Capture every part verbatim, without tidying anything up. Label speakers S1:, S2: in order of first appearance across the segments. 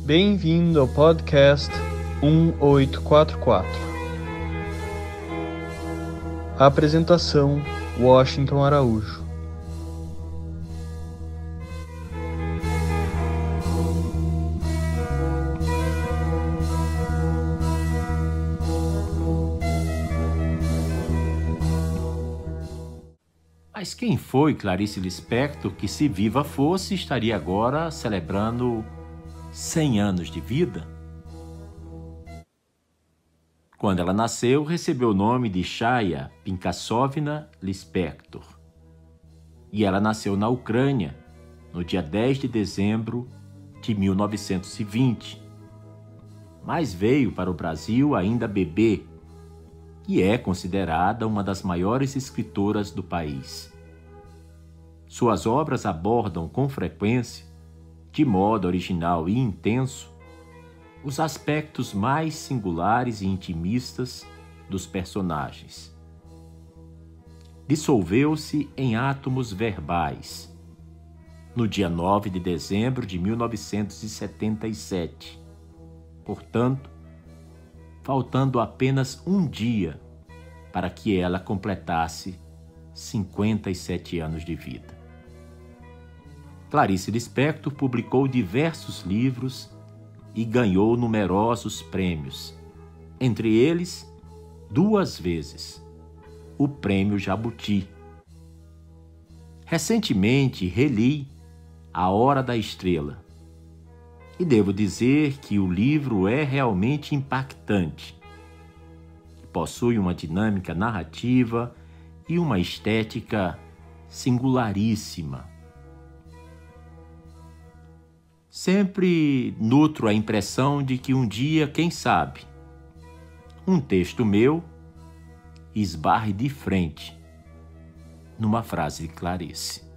S1: Bem-vindo ao podcast um oito quatro quatro. Apresentação: Washington Araújo.
S2: Mas quem foi Clarice Lispector que, se viva fosse, estaria agora celebrando cem anos de vida? Quando ela nasceu, recebeu o nome de Chaya Pinkassovna Lispector. E ela nasceu na Ucrânia, no dia dez de dezembro de mil novecentos e vinte. Mas veio para o Brasil ainda bebê, e é considerada uma das maiores escritoras do país. Suas obras abordam com frequência, de modo original e intenso, os aspectos mais singulares e intimistas dos personagens. Dissolveu-se em átomos verbais, no dia nove de dezembro de mil novecentos e setenta e sete. Portanto, faltando apenas um dia para que ela completasse cinquenta e sete anos de vida. Clarice Lispector publicou diversos livros e ganhou numerosos prêmios, entre eles, duas vezes, o Prêmio Jabuti. Recentemente reli A Hora da Estrela, e devo dizer que o livro é realmente impactante. Possui uma dinâmica narrativa e uma estética singularíssima. Sempre nutro a impressão de que um dia, quem sabe, um texto meu esbarre de frente numa frase de Clarice.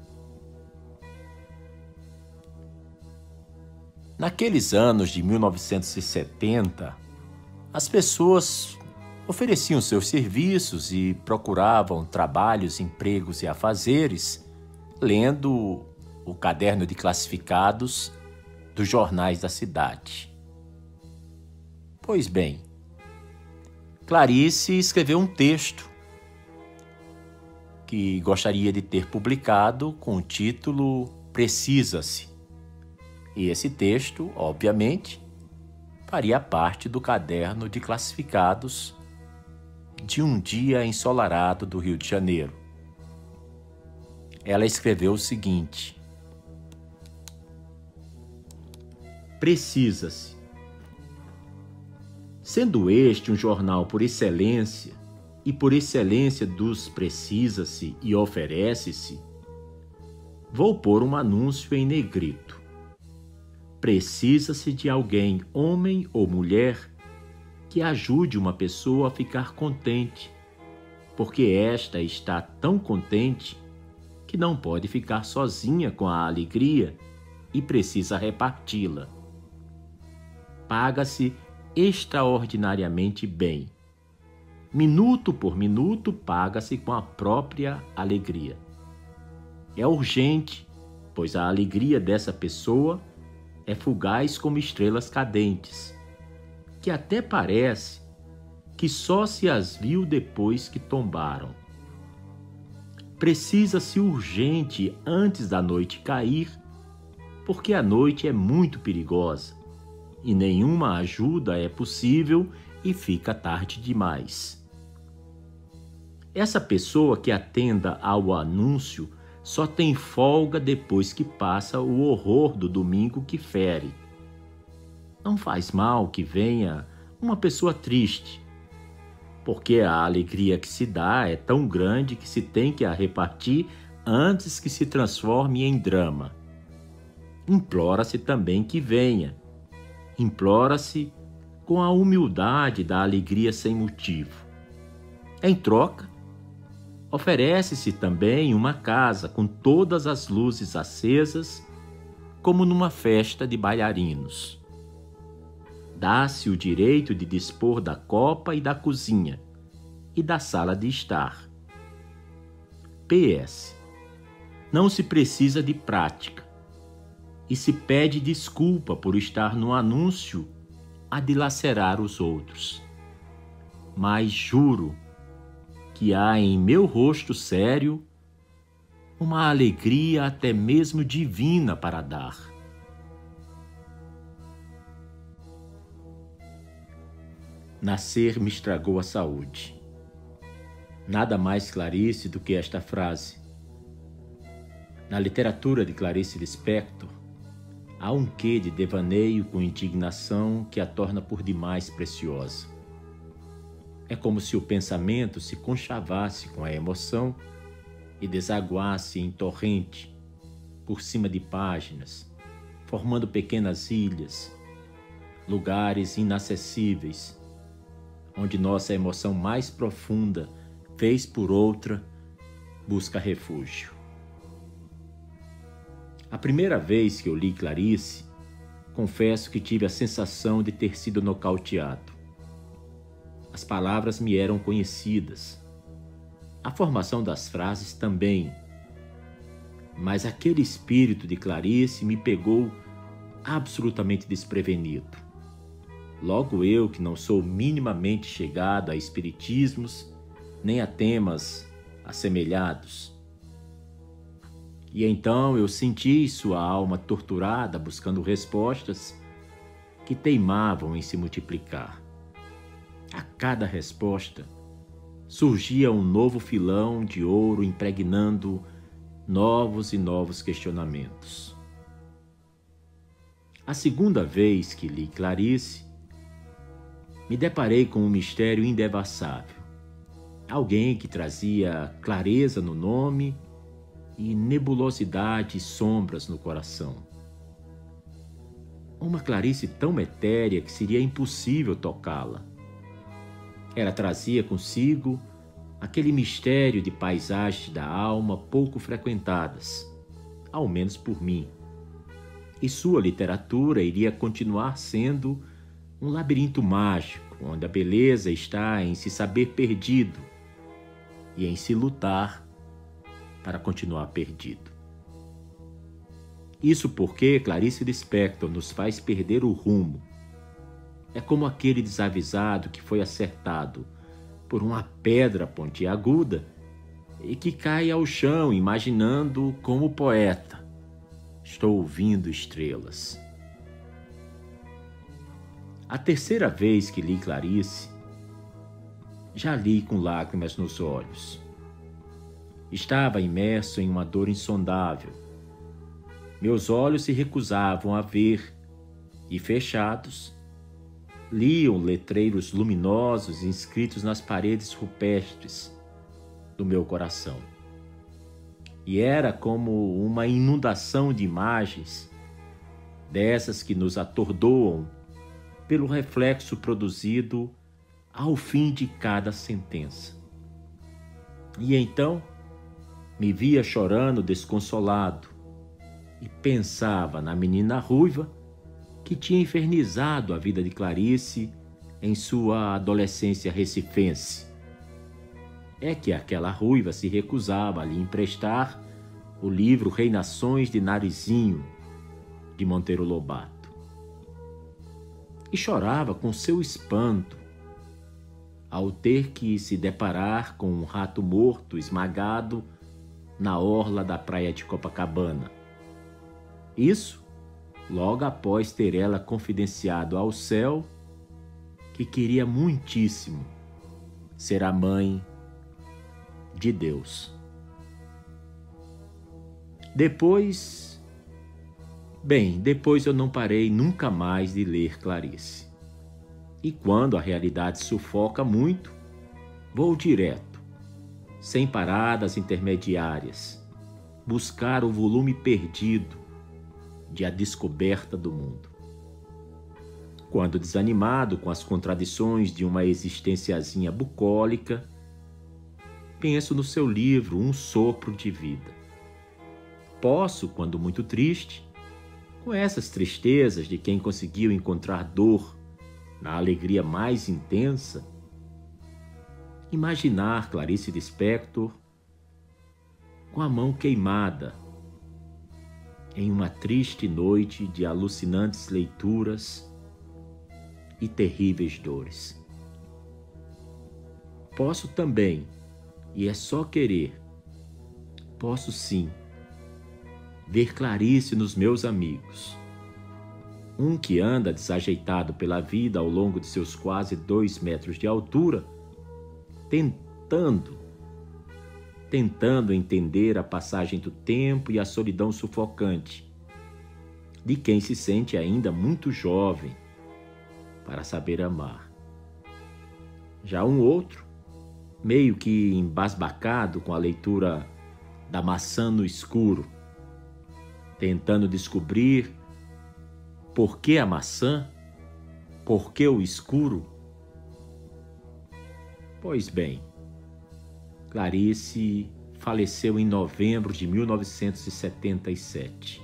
S2: Naqueles anos de mil novecentos e setenta, as pessoas ofereciam seus serviços e procuravam trabalhos, empregos e afazeres, lendo o caderno de classificados dos jornais da cidade. Pois bem, Clarice escreveu um texto que gostaria de ter publicado com o título Precisa-se. E esse texto, obviamente, faria parte do caderno de classificados de um dia ensolarado do Rio de Janeiro. Ela escreveu o seguinte: Precisa-se. Sendo este um jornal por excelência, e por excelência dos precisa-se e oferece-se, vou pôr um anúncio em negrito. Precisa-se de alguém, homem ou mulher, que ajude uma pessoa a ficar contente, porque esta está tão contente que não pode ficar sozinha com a alegria e precisa reparti-la. Paga-se extraordinariamente bem. Minuto por minuto paga-se com a própria alegria. É urgente, pois a alegria dessa pessoa é fugaz como estrelas cadentes, que até parece que só se as viu depois que tombaram. Precisa-se urgente antes da noite cair, porque a noite é muito perigosa e nenhuma ajuda é possível e fica tarde demais. Essa pessoa que atenda ao anúncio só tem folga depois que passa o horror do domingo que fere. Não faz mal que venha uma pessoa triste, porque a alegria que se dá é tão grande que se tem que a repartir antes que se transforme em drama. Implora-se também que venha. Implora-se com a humildade da alegria sem motivo. Em troca, oferece-se também uma casa com todas as luzes acesas, como numa festa de bailarinos. Dá-se o direito de dispor da copa e da cozinha, e da sala de estar. P S Não se precisa de prática. e se pede desculpa por estar no anúncio a dilacerar os outros. Mas juro que há em meu rosto sério uma alegria até mesmo divina para dar. Nascer me estragou a saúde. Nada mais Clarice do que esta frase. Na literatura de Clarice Lispector, há um quê de devaneio com indignação que a torna por demais preciosa. É como se o pensamento se conchavasse com a emoção e desaguasse em torrente por cima de páginas, formando pequenas ilhas, lugares inacessíveis, onde nossa emoção mais profunda, vez por outra, busca refúgio. A primeira vez que eu li Clarice, confesso que tive a sensação de ter sido nocauteado. As palavras me eram conhecidas, a formação das frases também, mas aquele espírito de Clarice me pegou absolutamente desprevenido. Logo eu, que não sou minimamente chegado a espiritismos, nem a temas assemelhados. E então eu senti sua alma torturada buscando respostas que teimavam em se multiplicar. A cada resposta surgia um novo filão de ouro impregnando novos e novos questionamentos. A segunda vez que li Clarice, me deparei com um mistério indevassável. Alguém que trazia clareza no nome e nebulosidade e sombras no coração. Uma Clarice tão etérea que seria impossível tocá-la. Ela trazia consigo aquele mistério de paisagens da alma pouco frequentadas, ao menos por mim. E sua literatura iria continuar sendo um labirinto mágico, onde a beleza está em se saber perdido e em se lutar para continuar perdido. Isso porque Clarice Lispector nos faz perder o rumo. É como aquele desavisado que foi acertado por uma pedra pontiaguda e que cai ao chão imaginando como poeta: estou ouvindo estrelas. A terceira vez que li Clarice, já li com lágrimas nos olhos. Estava imerso em uma dor insondável. Meus olhos se recusavam a ver e, fechados, liam letreiros luminosos inscritos nas paredes rupestres do meu coração. E era como uma inundação de imagens, dessas que nos atordoam pelo reflexo produzido ao fim de cada sentença. E então me via chorando desconsolado e pensava na menina ruiva que tinha infernizado a vida de Clarice em sua adolescência recifense. É que aquela ruiva se recusava a lhe emprestar o livro Reinações de Narizinho, de Monteiro Lobato. E chorava com seu espanto ao ter que se deparar com um rato morto esmagado na orla da praia de Copacabana. Isso logo após ter ela confidenciado ao céu que queria muitíssimo ser a mãe de Deus. Depois, bem, depois eu não parei nunca mais de ler Clarice. E quando a realidade sufoca muito, vou direto, sem paradas intermediárias, buscar o volume perdido de A Descoberta do Mundo. Quando desanimado com as contradições de uma existenciazinha bucólica, penso no seu livro Um Sopro de Vida. Posso, quando muito triste, com essas tristezas de quem conseguiu encontrar dor na alegria mais intensa, imaginar Clarice Lispector com a mão queimada em uma triste noite de alucinantes leituras e terríveis dores. Posso também, e é só querer, posso sim, ver Clarice nos meus amigos. Um que anda desajeitado pela vida ao longo de seus quase dois metros de altura, tentando, tentando entender a passagem do tempo e a solidão sufocante de quem se sente ainda muito jovem para saber amar. Já um outro, meio que embasbacado com a leitura da Maçã no Escuro, tentando descobrir por que a maçã, por que o escuro. Pois bem, Clarice faleceu em novembro de mil novecentos e setenta e sete.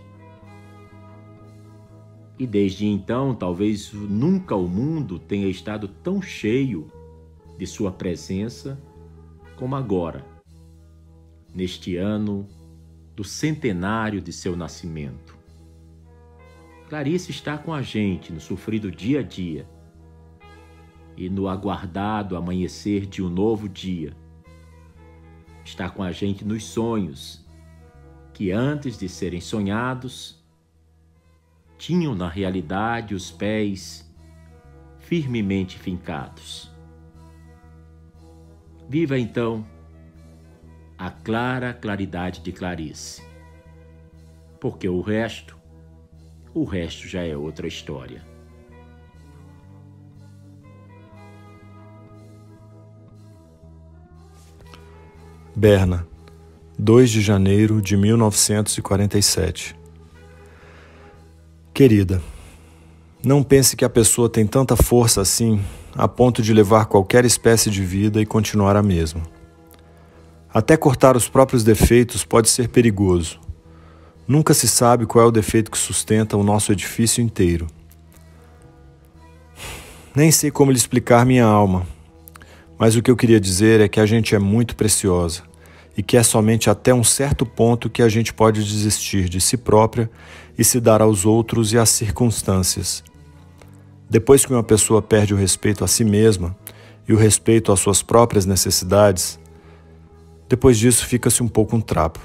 S2: E desde então, talvez nunca o mundo tenha estado tão cheio de sua presença como agora, neste ano do centenário de seu nascimento. Clarice está com a gente no sofrido dia a dia e no aguardado amanhecer de um novo dia. Está com a gente nos sonhos que, antes de serem sonhados, tinham na realidade os pés firmemente fincados. Viva então a clara claridade de Clarice, porque o resto, o resto já é outra história.
S3: Berna, dois de janeiro de mil novecentos e quarenta e sete. Querida, não pense que a pessoa tem tanta força assim a ponto de levar qualquer espécie de vida e continuar a mesma. Até cortar os próprios defeitos pode ser perigoso. Nunca se sabe qual é o defeito que sustenta o nosso edifício inteiro. Nem sei como lhe explicar minha alma, mas o que eu queria dizer é que a gente é muito preciosa e que é somente até um certo ponto que a gente pode desistir de si própria e se dar aos outros e às circunstâncias. Depois que uma pessoa perde o respeito a si mesma e o respeito às suas próprias necessidades, depois disso fica-se um pouco um trapo.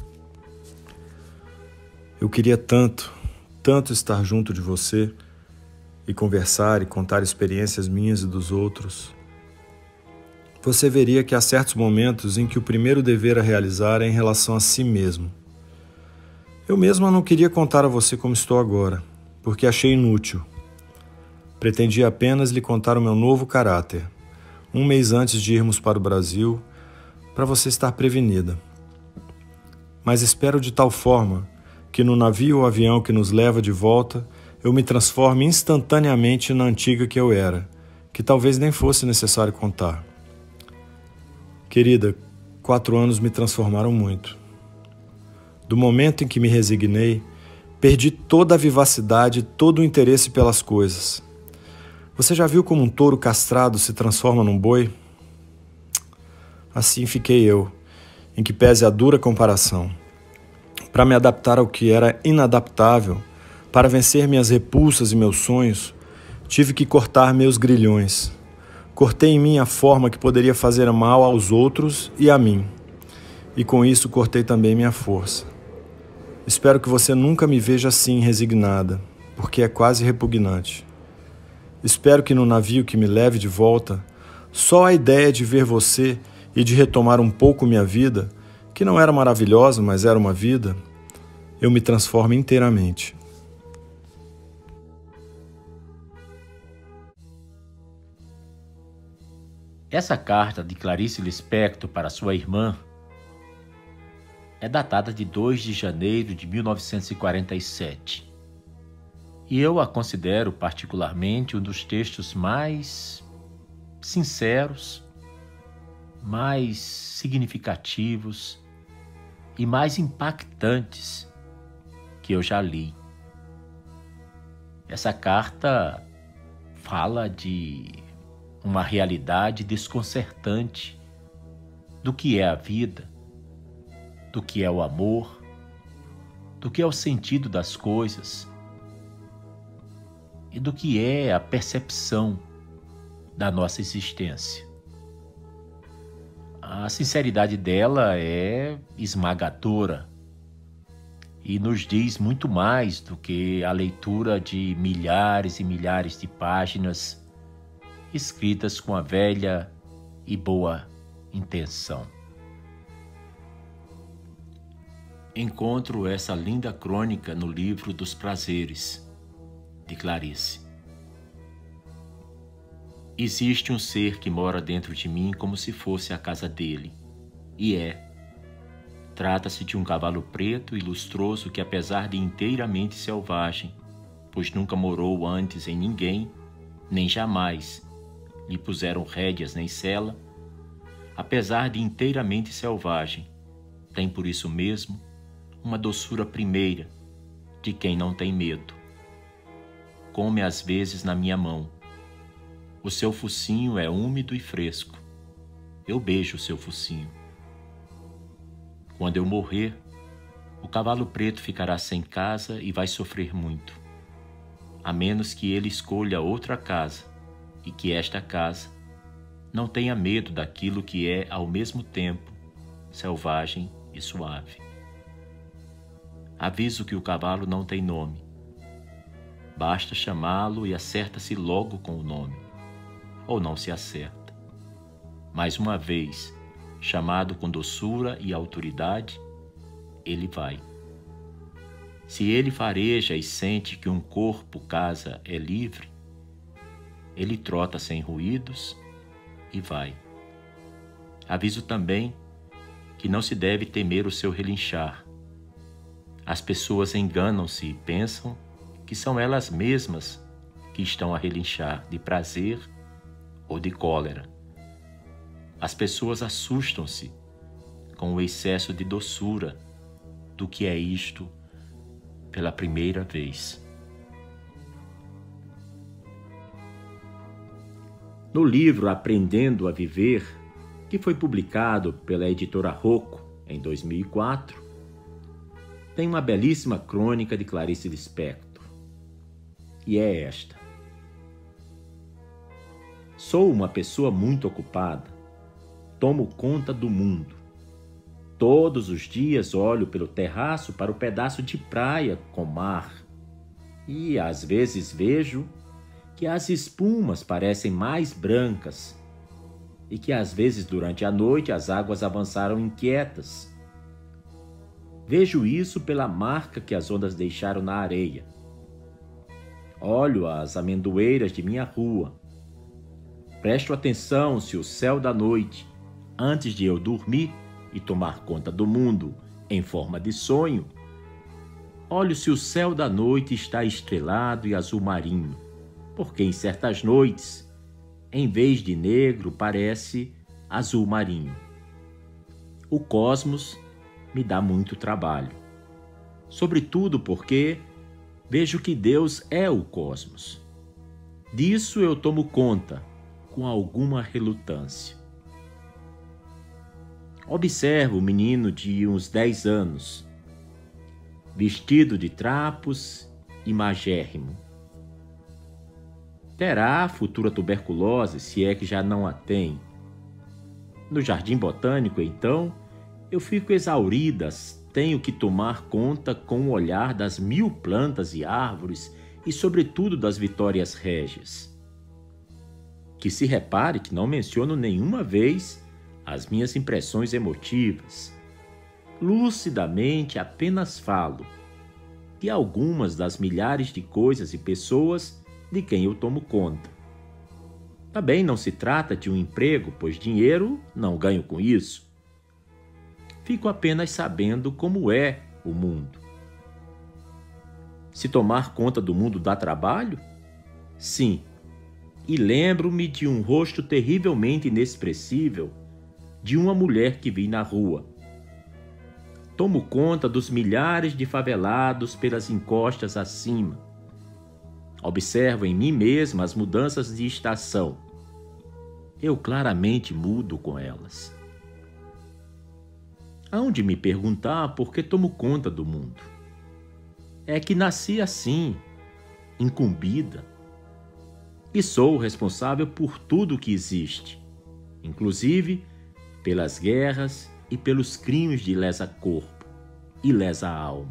S3: Eu queria tanto, tanto estar junto de você e conversar e contar experiências minhas e dos outros. Você veria que há certos momentos em que o primeiro dever a realizar é em relação a si mesmo. Eu mesma não queria contar a você como estou agora, porque achei inútil. Pretendia apenas lhe contar o meu novo caráter, um mês antes de irmos para o Brasil, para você estar prevenida. Mas espero de tal forma que no navio ou avião que nos leva de volta, eu me transforme instantaneamente na antiga que eu era, que talvez nem fosse necessário contar. Querida, quatro anos me transformaram muito. Do momento em que me resignei, perdi toda a vivacidade, todo o interesse pelas coisas. Você já viu como um touro castrado se transforma num boi? Assim fiquei eu, em que pese a dura comparação. Para me adaptar ao que era inadaptável, para vencer minhas repulsas e meus sonhos, tive que cortar meus grilhões. Cortei em mim a forma que poderia fazer mal aos outros e a mim. E com isso cortei também minha força. Espero que você nunca me veja assim resignada, porque é quase repugnante. Espero que no navio que me leve de volta, só a ideia de ver você e de retomar um pouco minha vida, que não era maravilhosa, mas era uma vida, eu me transformo inteiramente.
S2: Essa carta de Clarice Lispector para sua irmã é datada de dois de janeiro de mil novecentos e quarenta e sete. E eu a considero particularmente um dos textos mais sinceros, mais significativos e mais impactantes que eu já li. Essa carta fala de uma realidade desconcertante do que é a vida, do que é o amor, do que é o sentido das coisas e do que é a percepção da nossa existência. A sinceridade dela é esmagadora e nos diz muito mais do que a leitura de milhares e milhares de páginas escritas com a velha e boa intenção. Encontro essa linda crônica no livro dos Prazeres, de Clarice. Existe um ser que mora dentro de mim como se fosse a casa dele, e é. Trata-se de um cavalo preto e lustroso que, apesar de inteiramente selvagem, pois nunca morou antes em ninguém, nem jamais lhe puseram rédeas nem sela, apesar de inteiramente selvagem, tem por isso mesmo uma doçura primeira de quem não tem medo. Come às vezes na minha mão. O seu focinho é úmido e fresco. Eu beijo o seu focinho. Quando eu morrer, o cavalo preto ficará sem casa e vai sofrer muito, a menos que ele escolha outra casa e que esta casa não tenha medo daquilo que é, ao mesmo tempo, selvagem e suave. Aviso que o cavalo não tem nome. Basta chamá-lo e acerta-se logo com o nome, ou não se acerta. Mais uma vez, chamado com doçura e autoridade, ele vai. Se ele fareja e sente que um corpo casa é livre, ele trota sem ruídos e vai. Aviso também que não se deve temer o seu relinchar. As pessoas enganam-se e pensam que são elas mesmas que estão a relinchar de prazer ou de cólera. As pessoas assustam-se com o excesso de doçura do que é isto pela primeira vez. No livro Aprendendo a Viver, que foi publicado pela editora Rocco em dois mil e quatro, tem uma belíssima crônica de Clarice Lispector, e é esta. Sou uma pessoa muito ocupada. Tomo conta do mundo. Todos os dias olho pelo terraço para o pedaço de praia com mar e às vezes vejo que as espumas parecem mais brancas e que às vezes durante a noite as águas avançaram inquietas. Vejo isso pela marca que as ondas deixaram na areia. Olho as amendoeiras de minha rua. Presto atenção se o céu da noite, antes de eu dormir e tomar conta do mundo em forma de sonho, olho se o céu da noite está estrelado e azul marinho, porque em certas noites, em vez de negro, parece azul marinho. O cosmos me dá muito trabalho, sobretudo porque vejo que Deus é o cosmos. Disso eu tomo conta com alguma relutância. Observo o menino de uns dez anos, vestido de trapos e magérrimo. Terá futura tuberculose, se é que já não a tem. No jardim botânico, então, eu fico exaurida, tenho que tomar conta com o olhar das mil plantas e árvores e, sobretudo, das vitórias régias. Que se repare que não menciono nenhuma vez as minhas impressões emotivas. Lucidamente apenas falo de algumas das milhares de coisas e pessoas de quem eu tomo conta. Também não se trata de um emprego, pois dinheiro não ganho com isso. Fico apenas sabendo como é o mundo. Se tomar conta do mundo dá trabalho? Sim. E lembro-me de um rosto terrivelmente inexpressível de uma mulher que vi na rua. Tomo conta dos milhares de favelados pelas encostas acima. Observo em mim mesma as mudanças de estação. Eu claramente mudo com elas. Hão de me perguntar por que tomo conta do mundo. é que nasci assim, incumbida, e sou responsável por tudo que existe, inclusive pelas guerras e pelos crimes de lesa corpo e lesa alma.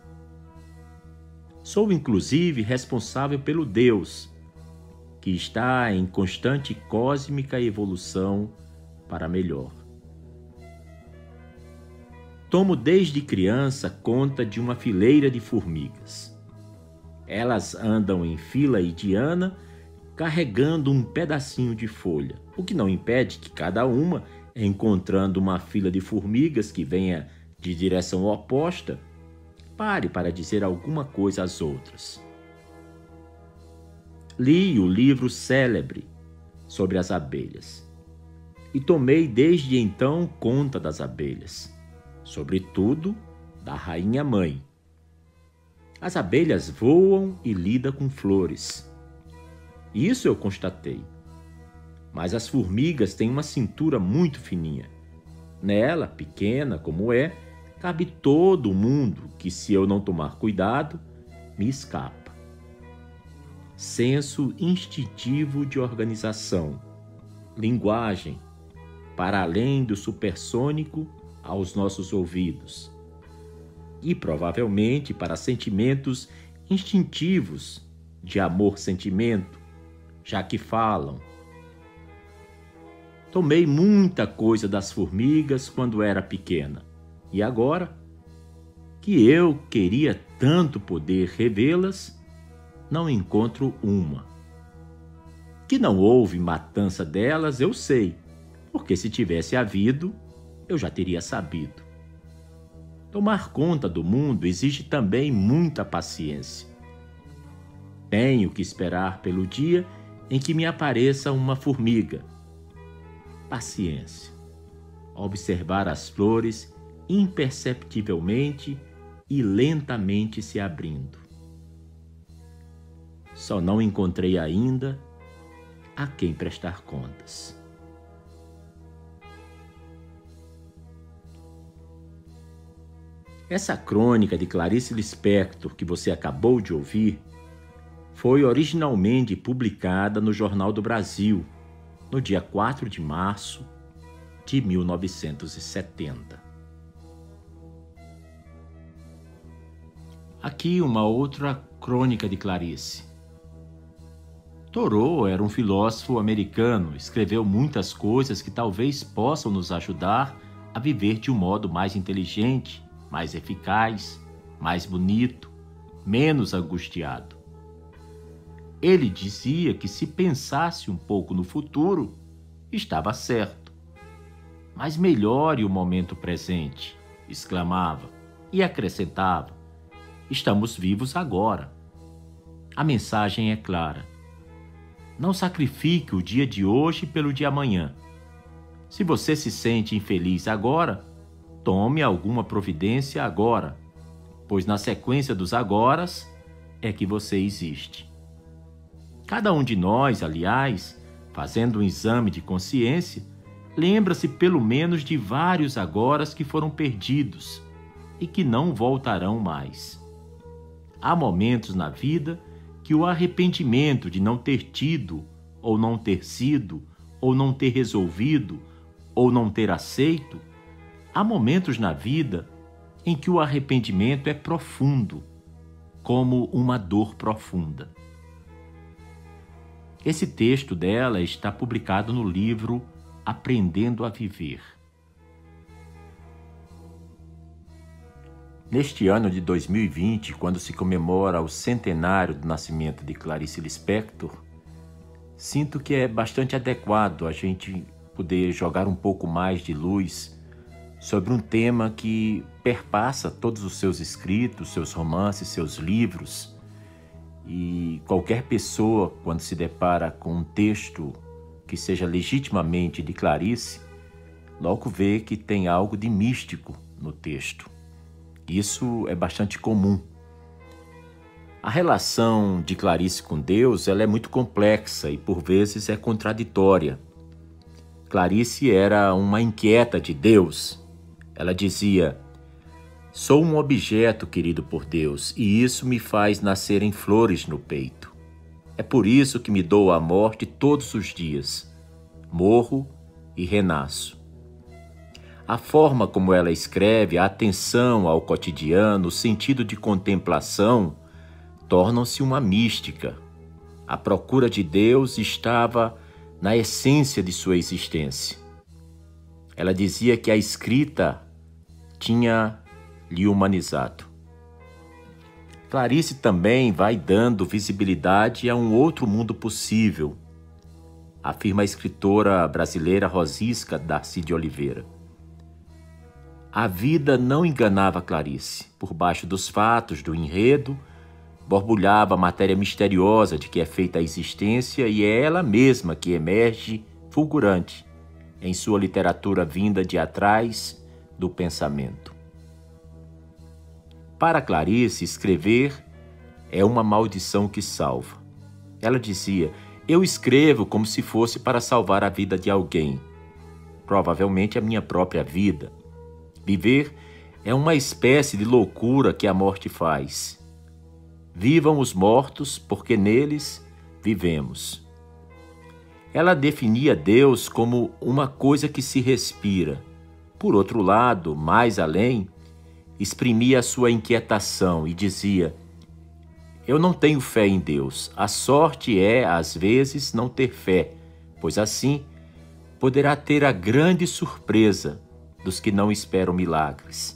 S2: Sou inclusive responsável pelo Deus, que está em constante cósmica evolução para melhor. Tomo desde criança conta de uma fileira de formigas. Elas andam em fila indiana carregando um pedacinho de folha, o que não impede que cada uma, encontrando uma fila de formigas que venha de direção oposta, pare para dizer alguma coisa às outras. Li o livro célebre sobre as abelhas e tomei desde então conta das abelhas, sobretudo da rainha-mãe. As abelhas voam e lidam com flores. Isso eu constatei. Mas as formigas têm uma cintura muito fininha. Nela, pequena como é, cabe todo o mundo que, se eu não tomar cuidado, me escapa. Senso instintivo de organização, linguagem, para além do supersônico aos nossos ouvidos, e provavelmente para sentimentos instintivos de amor-sentimento, já que falam. Tomei muita coisa das formigas quando era pequena, e agora, que eu queria tanto poder revê-las, não encontro uma. Que não houve matança delas, eu sei, porque se tivesse havido, eu já teria sabido. Tomar conta do mundo exige também muita paciência. Tenho que esperar pelo dia em que me apareça uma formiga. Paciência. Observar as flores imperceptivelmente e lentamente se abrindo. Só não encontrei ainda a quem prestar contas. Essa crônica de Clarice Lispector que você acabou de ouvir foi originalmente publicada no Jornal do Brasil, no dia quatro de março de mil novecentos e setenta. Aqui uma outra crônica de Clarice. Thoreau era um filósofo americano, escreveu muitas coisas que talvez possam nos ajudar a viver de um modo mais inteligente, mais eficaz, mais bonito, menos angustiado. Ele dizia que se pensasse um pouco no futuro, estava certo. Mas melhore o momento presente, exclamava, e acrescentava, estamos vivos agora. A mensagem é clara. Não sacrifique o dia de hoje pelo de amanhã. Se você se sente infeliz agora, tome alguma providência agora, pois na sequência dos agoras é que você existe. Cada um de nós, aliás, fazendo um exame de consciência, lembra-se pelo menos de vários agoras que foram perdidos e que não voltarão mais. Há momentos na vida que o arrependimento de não ter tido, ou não ter sido, ou não ter resolvido, ou não ter aceito, há momentos na vida em que o arrependimento é profundo, como uma dor profunda. Esse texto dela está publicado no livro Aprendendo a Viver. Neste ano de dois mil e vinte, quando se comemora o centenário do nascimento de Clarice Lispector, sinto que é bastante adequado a gente poder jogar um pouco mais de luz sobre um tema que perpassa todos os seus escritos, seus romances, seus livros. E qualquer pessoa, quando se depara com um texto que seja legitimamente de Clarice, logo vê que tem algo de místico no texto. Isso é bastante comum. A relação de Clarice com Deus, ela é muito complexa e por vezes é contraditória. Clarice era uma inquieta de Deus. Ela dizia: Sou um objeto querido por Deus e isso me faz nascerem flores no peito. É por isso que me dou à morte todos os dias. Morro e renasço. A forma como ela escreve, a atenção ao cotidiano, o sentido de contemplação, tornam-se uma mística. A procura de Deus estava na essência de sua existência. Ela dizia que a escrita tinha lhe humanizado. Clarice também vai dando visibilidade a um outro mundo possível, afirma a escritora brasileira Rosisca Darcy de Oliveira. A vida não enganava Clarice. Por baixo dos fatos, do enredo, borbulhava a matéria misteriosa de que é feita a existência e é ela mesma que emerge fulgurante em sua literatura vinda de atrás do pensamento. Para Clarice, escrever é uma maldição que salva. Ela dizia: eu escrevo como se fosse para salvar a vida de alguém, provavelmente a minha própria vida. Viver é uma espécie de loucura que a morte faz. Vivam os mortos, porque neles vivemos. Ela definia Deus como uma coisa que se respira. Por outro lado, mais além, exprimia a sua inquietação e dizia: eu não tenho fé em Deus. A sorte é, às vezes, não ter fé, pois assim poderá ter a grande surpresa dos que não esperam milagres.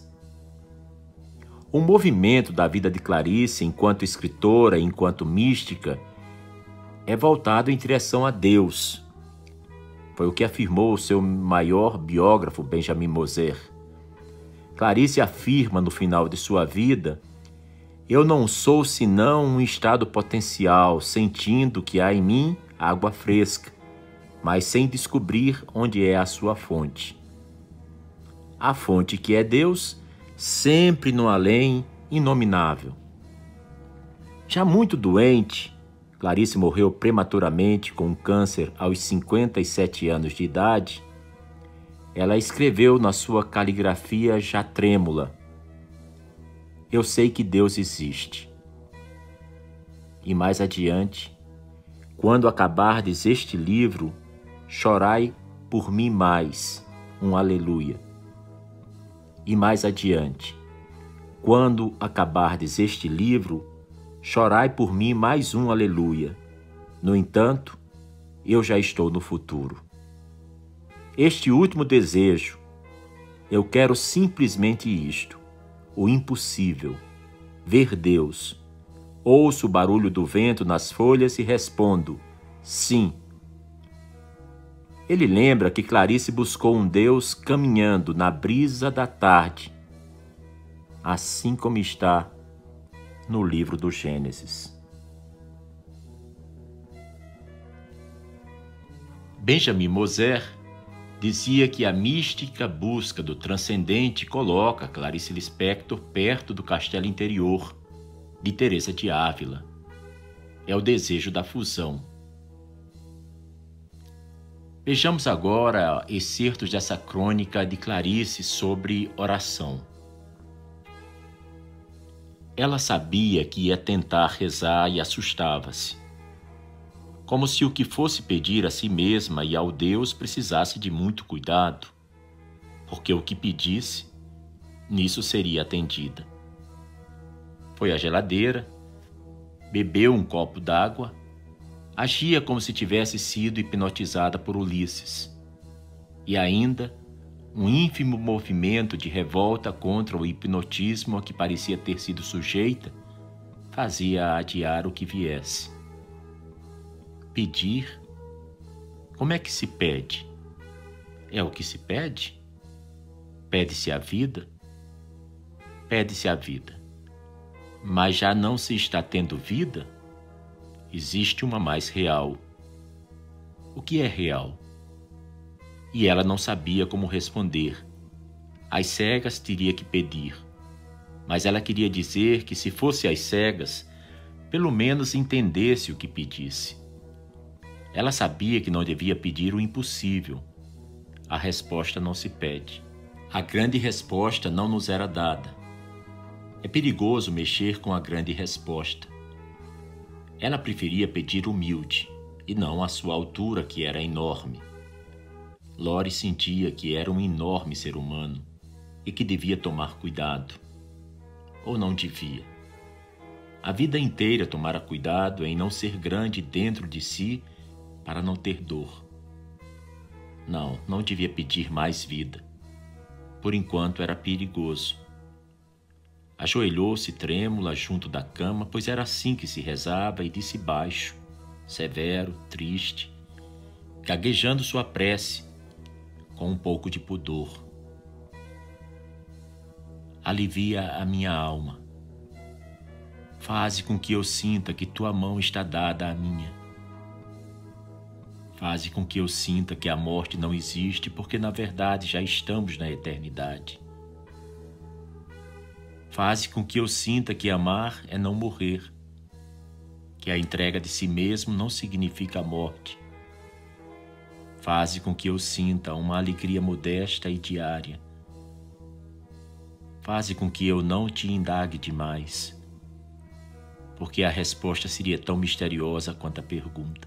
S2: O movimento da vida de Clarice, enquanto escritora e enquanto mística, é voltado em direção a Deus. Foi o que afirmou o seu maior biógrafo, Benjamin Moser. Clarice afirma no final de sua vida: eu não sou senão um estado potencial, sentindo que há em mim água fresca, mas sem descobrir onde é a sua fonte. A fonte que é Deus, sempre no além, inominável. Já muito doente, Clarice morreu prematuramente com um câncer aos cinquenta e sete anos de idade. Ela escreveu na sua caligrafia já trêmula: eu sei que Deus existe. E mais adiante: quando acabardes este livro, chorai por mim mais, um aleluia. E mais adiante: quando acabardes este livro, chorai por mim mais um aleluia. No entanto, eu já estou no futuro. Este último desejo, eu quero simplesmente isto: o impossível, ver Deus. Ouço o barulho do vento nas folhas e respondo: sim. Ele lembra que Clarice buscou um Deus caminhando na brisa da tarde, assim como está no livro do Gênesis. Benjamin Moser dizia que a mística busca do transcendente coloca Clarice Lispector perto do castelo interior de Teresa de Ávila. É o desejo da fusão. Vejamos agora excertos dessa crônica de Clarice sobre oração. Ela sabia que ia tentar rezar e assustava-se, como se o que fosse pedir a si mesma e ao Deus precisasse de muito cuidado, porque o que pedisse, nisso seria atendida. Foi à geladeira, bebeu um copo d'água, agia como se tivesse sido hipnotizada por Ulisses, e ainda um ínfimo movimento de revolta contra o hipnotismo a que parecia ter sido sujeita fazia adiar o que viesse. Pedir? Como é que se pede? É o que se pede? Pede-se a vida? Pede-se a vida. Mas já não se está tendo vida? Existe uma mais real. O que é real? E ela não sabia como responder. Às cegas teria que pedir. Mas ela queria dizer que, se fosse às cegas, pelo menos entendesse o que pedisse. Ela sabia que não devia pedir o impossível. A resposta não se pede. A grande resposta não nos era dada. É perigoso mexer com a grande resposta. Ela preferia pedir humilde, e não a sua altura, que era enorme. Lore sentia que era um enorme ser humano e que devia tomar cuidado. Ou não devia. A vida inteira tomara cuidado em não ser grande dentro de si para não ter dor. Não, não devia pedir mais vida. Por enquanto era perigoso. Ajoelhou-se trêmula junto da cama, pois era assim que se rezava, e disse baixo, severo, triste, gaguejando sua prece, com um pouco de pudor. Alivia a minha alma. Faze com que eu sinta que tua mão está dada à minha. Faze com que eu sinta que a morte não existe, porque na verdade já estamos na eternidade. Faze com que eu sinta que amar é não morrer, que a entrega de si mesmo não significa a morte. Faze com que eu sinta uma alegria modesta e diária. Faze com que eu não te indague demais, porque a resposta seria tão misteriosa quanto a pergunta.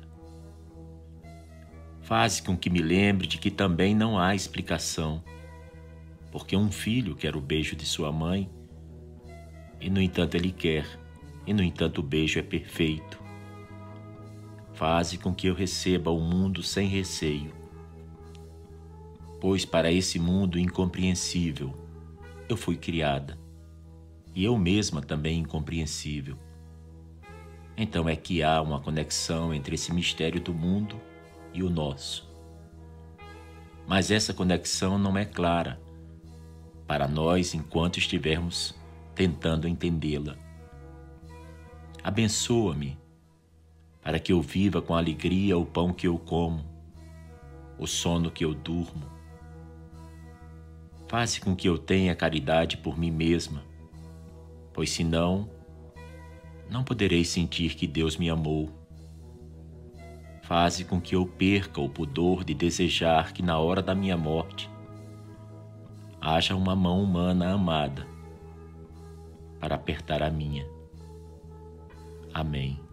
S2: Faze com que me lembre de que também não há explicação, porque um filho quer o beijo de sua mãe, e no entanto ele quer, e no entanto o beijo é perfeito. Faze com que eu receba o mundo sem receio, pois para esse mundo incompreensível eu fui criada, e eu mesma também incompreensível. Então é que há uma conexão entre esse mistério do mundo e o nosso. Mas essa conexão não é clara para nós enquanto estivermos tentando entendê-la. Abençoa-me para que eu viva com alegria o pão que eu como, o sono que eu durmo. Faze com que eu tenha caridade por mim mesma, pois senão não poderei sentir que Deus me amou. Faze com que eu perca o pudor de desejar que na hora da minha morte haja uma mão humana amada para apertar a minha. Amém.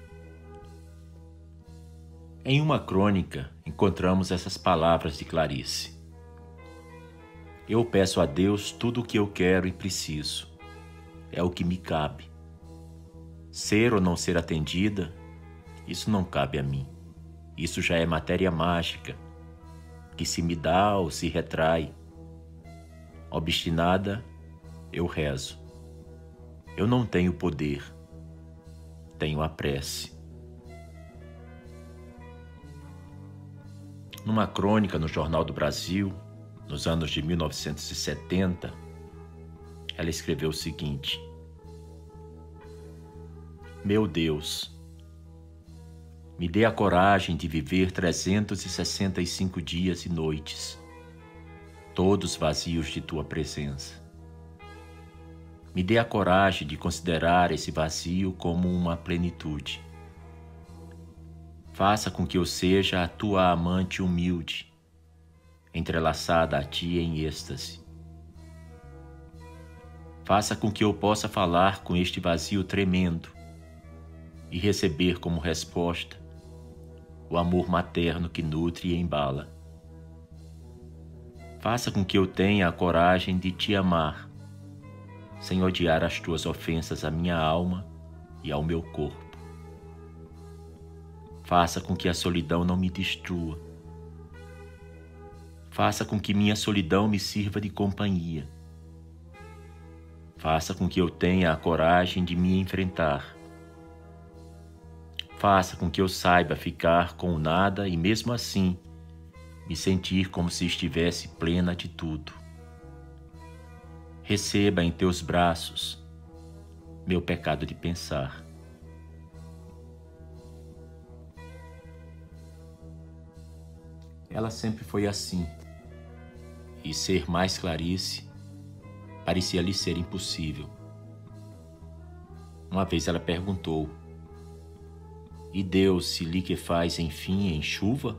S2: Em uma crônica encontramos essas palavras de Clarice. Eu peço a Deus tudo o que eu quero e preciso. É o que me cabe. Ser ou não ser atendida, isso não cabe a mim. Isso já é matéria mágica, que se me dá ou se retrai. Obstinada, eu rezo. Eu não tenho poder, tenho a prece. Numa crônica no Jornal do Brasil, nos anos de mil novecentos e setenta, ela escreveu o seguinte: Meu Deus, me dê a coragem de viver trezentos e sessenta e cinco dias e noites, todos vazios de tua presença. Me dê a coragem de considerar esse vazio como uma plenitude. Faça com que eu seja a tua amante humilde, entrelaçada a ti em êxtase. Faça com que eu possa falar com este vazio tremendo e receber como resposta o amor materno que nutre e embala. Faça com que eu tenha a coragem de te amar, sem odiar as tuas ofensas à minha alma e ao meu corpo. Faça com que a solidão não me destrua. Faça com que minha solidão me sirva de companhia. Faça com que eu tenha a coragem de me enfrentar. Faça com que eu saiba ficar com o nada e mesmo assim me sentir como se estivesse plena de tudo. Receba em teus braços meu pecado de pensar. Ela sempre foi assim, e ser mais Clarice parecia lhe ser impossível. Uma vez ela perguntou: E Deus se liquefaz enfim em chuva?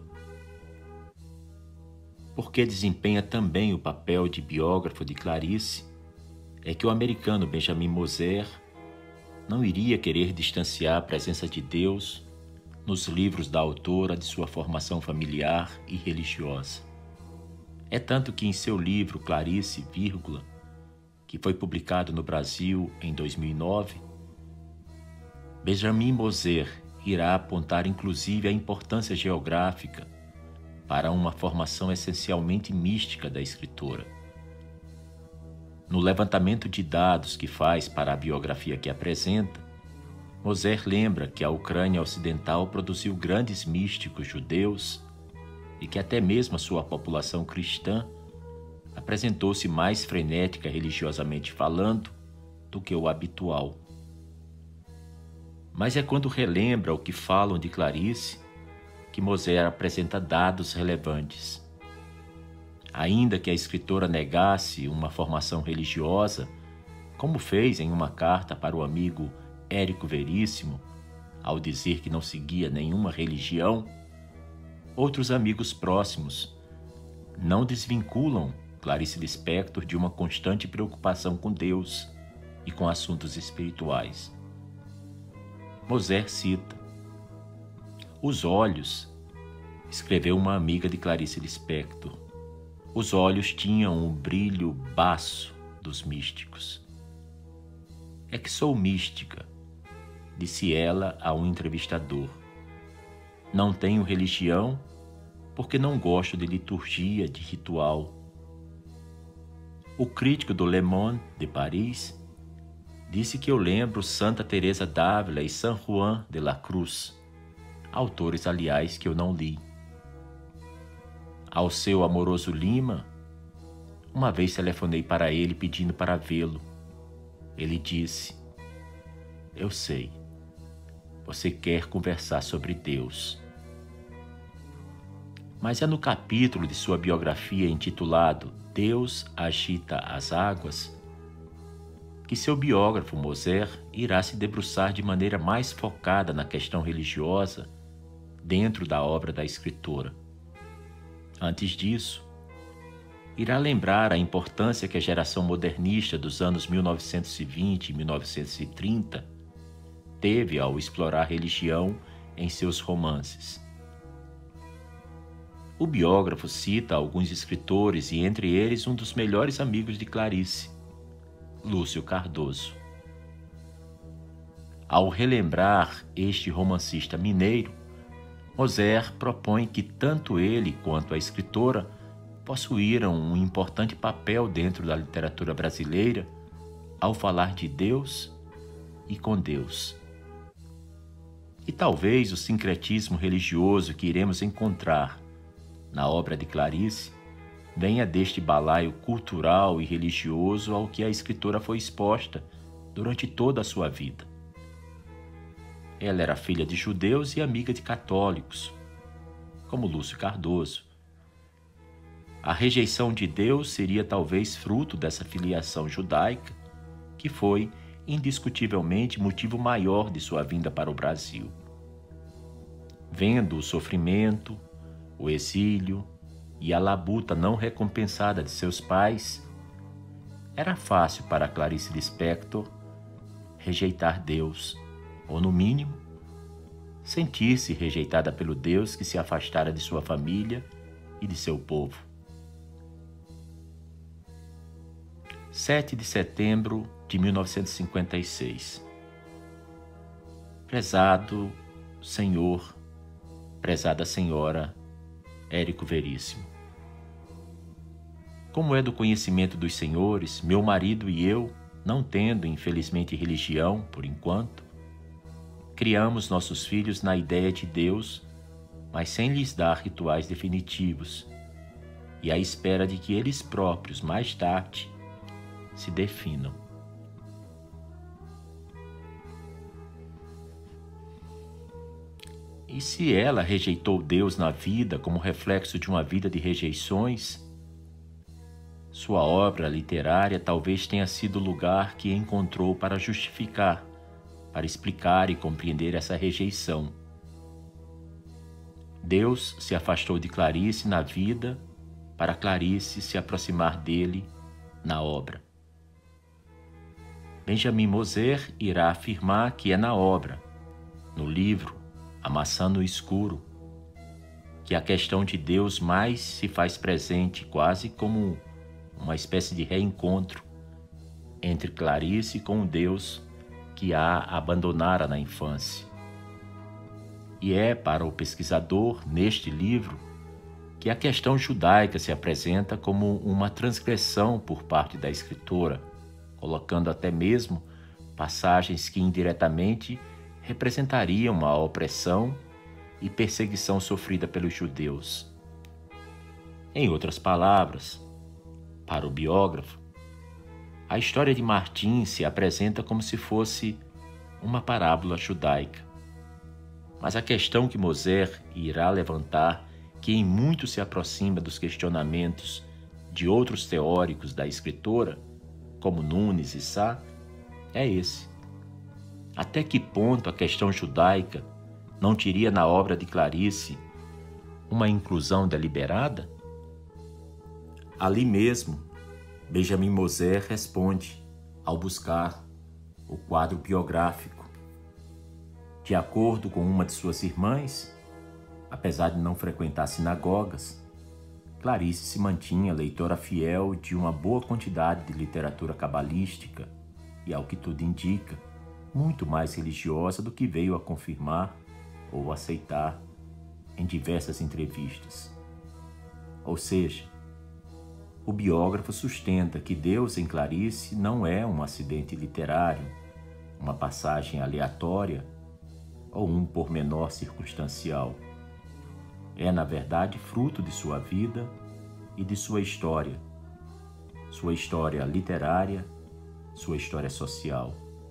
S2: Porque desempenha também o papel de biógrafo de Clarice é que o americano Benjamin Moser não iria querer distanciar a presença de Deus nos livros da autora de sua formação familiar e religiosa. É tanto que em seu livro Clarice, vírgula, que foi publicado no Brasil em dois mil e nove, Benjamin Moser irá apontar inclusive a importância geográfica para uma formação essencialmente mística da escritora. No levantamento de dados que faz para a biografia que apresenta, Moser lembra que a Ucrânia Ocidental produziu grandes místicos judeus e que até mesmo a sua população cristã apresentou-se mais frenética religiosamente falando do que o habitual. Mas é quando relembra o que falam de Clarice que Moser apresenta dados relevantes. Ainda que a escritora negasse uma formação religiosa, como fez em uma carta para o amigo Érico Veríssimo, ao dizer que não seguia nenhuma religião, outros amigos próximos não desvinculam Clarice Lispector de uma constante preocupação com Deus e com assuntos espirituais. Moser cita: "Os olhos", escreveu uma amiga de Clarice Lispector, "os olhos tinham o brilho baço dos místicos." "É que sou mística", disse ela a um entrevistador. "Não tenho religião porque não gosto de liturgia, de ritual." O crítico do Le Monde de Paris disse que eu lembro Santa Teresa d'Ávila e San Juan de la Cruz, autores, aliás, que eu não li. Ao seu amoroso Lima, uma vez telefonei para ele pedindo para vê-lo. Ele disse: "Eu sei, você quer conversar sobre Deus." Mas é no capítulo de sua biografia intitulado Deus Agita as Águas que seu biógrafo Moser irá se debruçar de maneira mais focada na questão religiosa dentro da obra da escritora. Antes disso, irá lembrar a importância que a geração modernista dos anos mil novecentos e vinte e mil novecentos e trinta teve ao explorar a religião em seus romances. O biógrafo cita alguns escritores e entre eles um dos melhores amigos de Clarice, Lúcio Cardoso. Ao relembrar este romancista mineiro, Moser propõe que tanto ele quanto a escritora possuíram um importante papel dentro da literatura brasileira ao falar de Deus e com Deus. E talvez o sincretismo religioso que iremos encontrar na obra de Clarice venha deste balaio cultural e religioso ao que a escritora foi exposta durante toda a sua vida. Ela era filha de judeus e amiga de católicos, como Lúcio Cardoso. A rejeição de Deus seria talvez fruto dessa filiação judaica, que foi indiscutivelmente motivo maior de sua vinda para o Brasil. Vendo o sofrimento, o exílio e a labuta não recompensada de seus pais, era fácil para Clarice Lispector rejeitar Deus, ou no mínimo, sentir-se rejeitada pelo Deus que se afastara de sua família e de seu povo. sete de setembro de mil novecentos e cinquenta e seis. Prezado Senhor, prezada Senhora Érico Veríssimo. Como é do conhecimento dos senhores, meu marido e eu, não tendo infelizmente religião por enquanto, criamos nossos filhos na ideia de Deus, mas sem lhes dar rituais definitivos, e à espera de que eles próprios, mais tarde, se definam. E se ela rejeitou Deus na vida como reflexo de uma vida de rejeições, sua obra literária talvez tenha sido o lugar que encontrou para justificar, para explicar e compreender essa rejeição. Deus se afastou de Clarice na vida para Clarice se aproximar dele na obra. Benjamin Moser irá afirmar que é na obra, no livro A Maçã no Escuro, que a questão de Deus mais se faz presente, quase como uma espécie de reencontro entre Clarice com o Deus que a abandonara na infância. E é para o pesquisador, neste livro, que a questão judaica se apresenta como uma transgressão por parte da escritora, colocando até mesmo passagens que indiretamente representariam a opressão e perseguição sofrida pelos judeus. Em outras palavras, para o biógrafo, a história de Martim se apresenta como se fosse uma parábola judaica. Mas a questão que Moser irá levantar, que em muito se aproxima dos questionamentos de outros teóricos da escritora, como Nunes e Sá, é esse. Até que ponto a questão judaica não teria na obra de Clarice uma inclusão deliberada? Ali mesmo, Benjamin Moser responde ao buscar o quadro biográfico. De acordo com uma de suas irmãs, apesar de não frequentar sinagogas, Clarice se mantinha leitora fiel de uma boa quantidade de literatura cabalística e, ao que tudo indica, muito mais religiosa do que veio a confirmar ou aceitar em diversas entrevistas. Ou seja, o biógrafo sustenta que Deus em Clarice não é um acidente literário, uma passagem aleatória ou um pormenor circunstancial. É, na verdade, fruto de sua vida e de sua história, sua história literária, sua história social.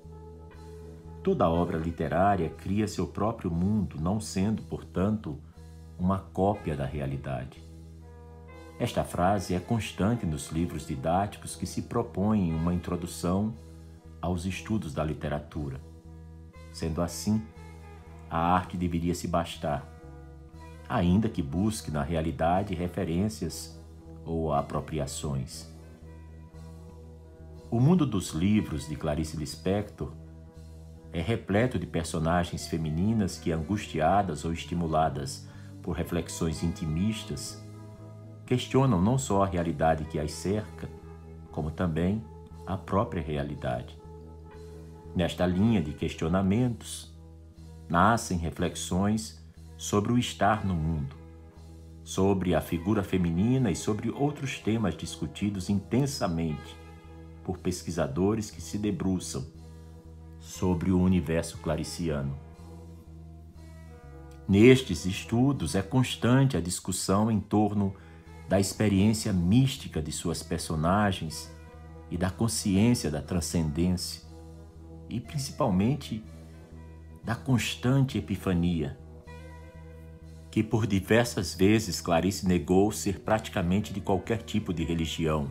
S2: Toda obra literária cria seu próprio mundo, não sendo, portanto, uma cópia da realidade. Esta frase é constante nos livros didáticos que se propõem uma introdução aos estudos da literatura. Sendo assim, a arte deveria se bastar, ainda que busque na realidade referências ou apropriações. O mundo dos livros de Clarice Lispector é repleto de personagens femininas que, angustiadas ou estimuladas por reflexões intimistas, questionam não só a realidade que as cerca, como também a própria realidade. Nesta linha de questionamentos, nascem reflexões sobre o estar no mundo, sobre a figura feminina e sobre outros temas discutidos intensamente por pesquisadores que se debruçam sobre o universo clariciano. Nestes estudos é constante a discussão em torno da experiência mística de suas personagens e da consciência da transcendência, e principalmente da constante epifania, que por diversas vezes Clarice negou ser praticamente de qualquer tipo de religião.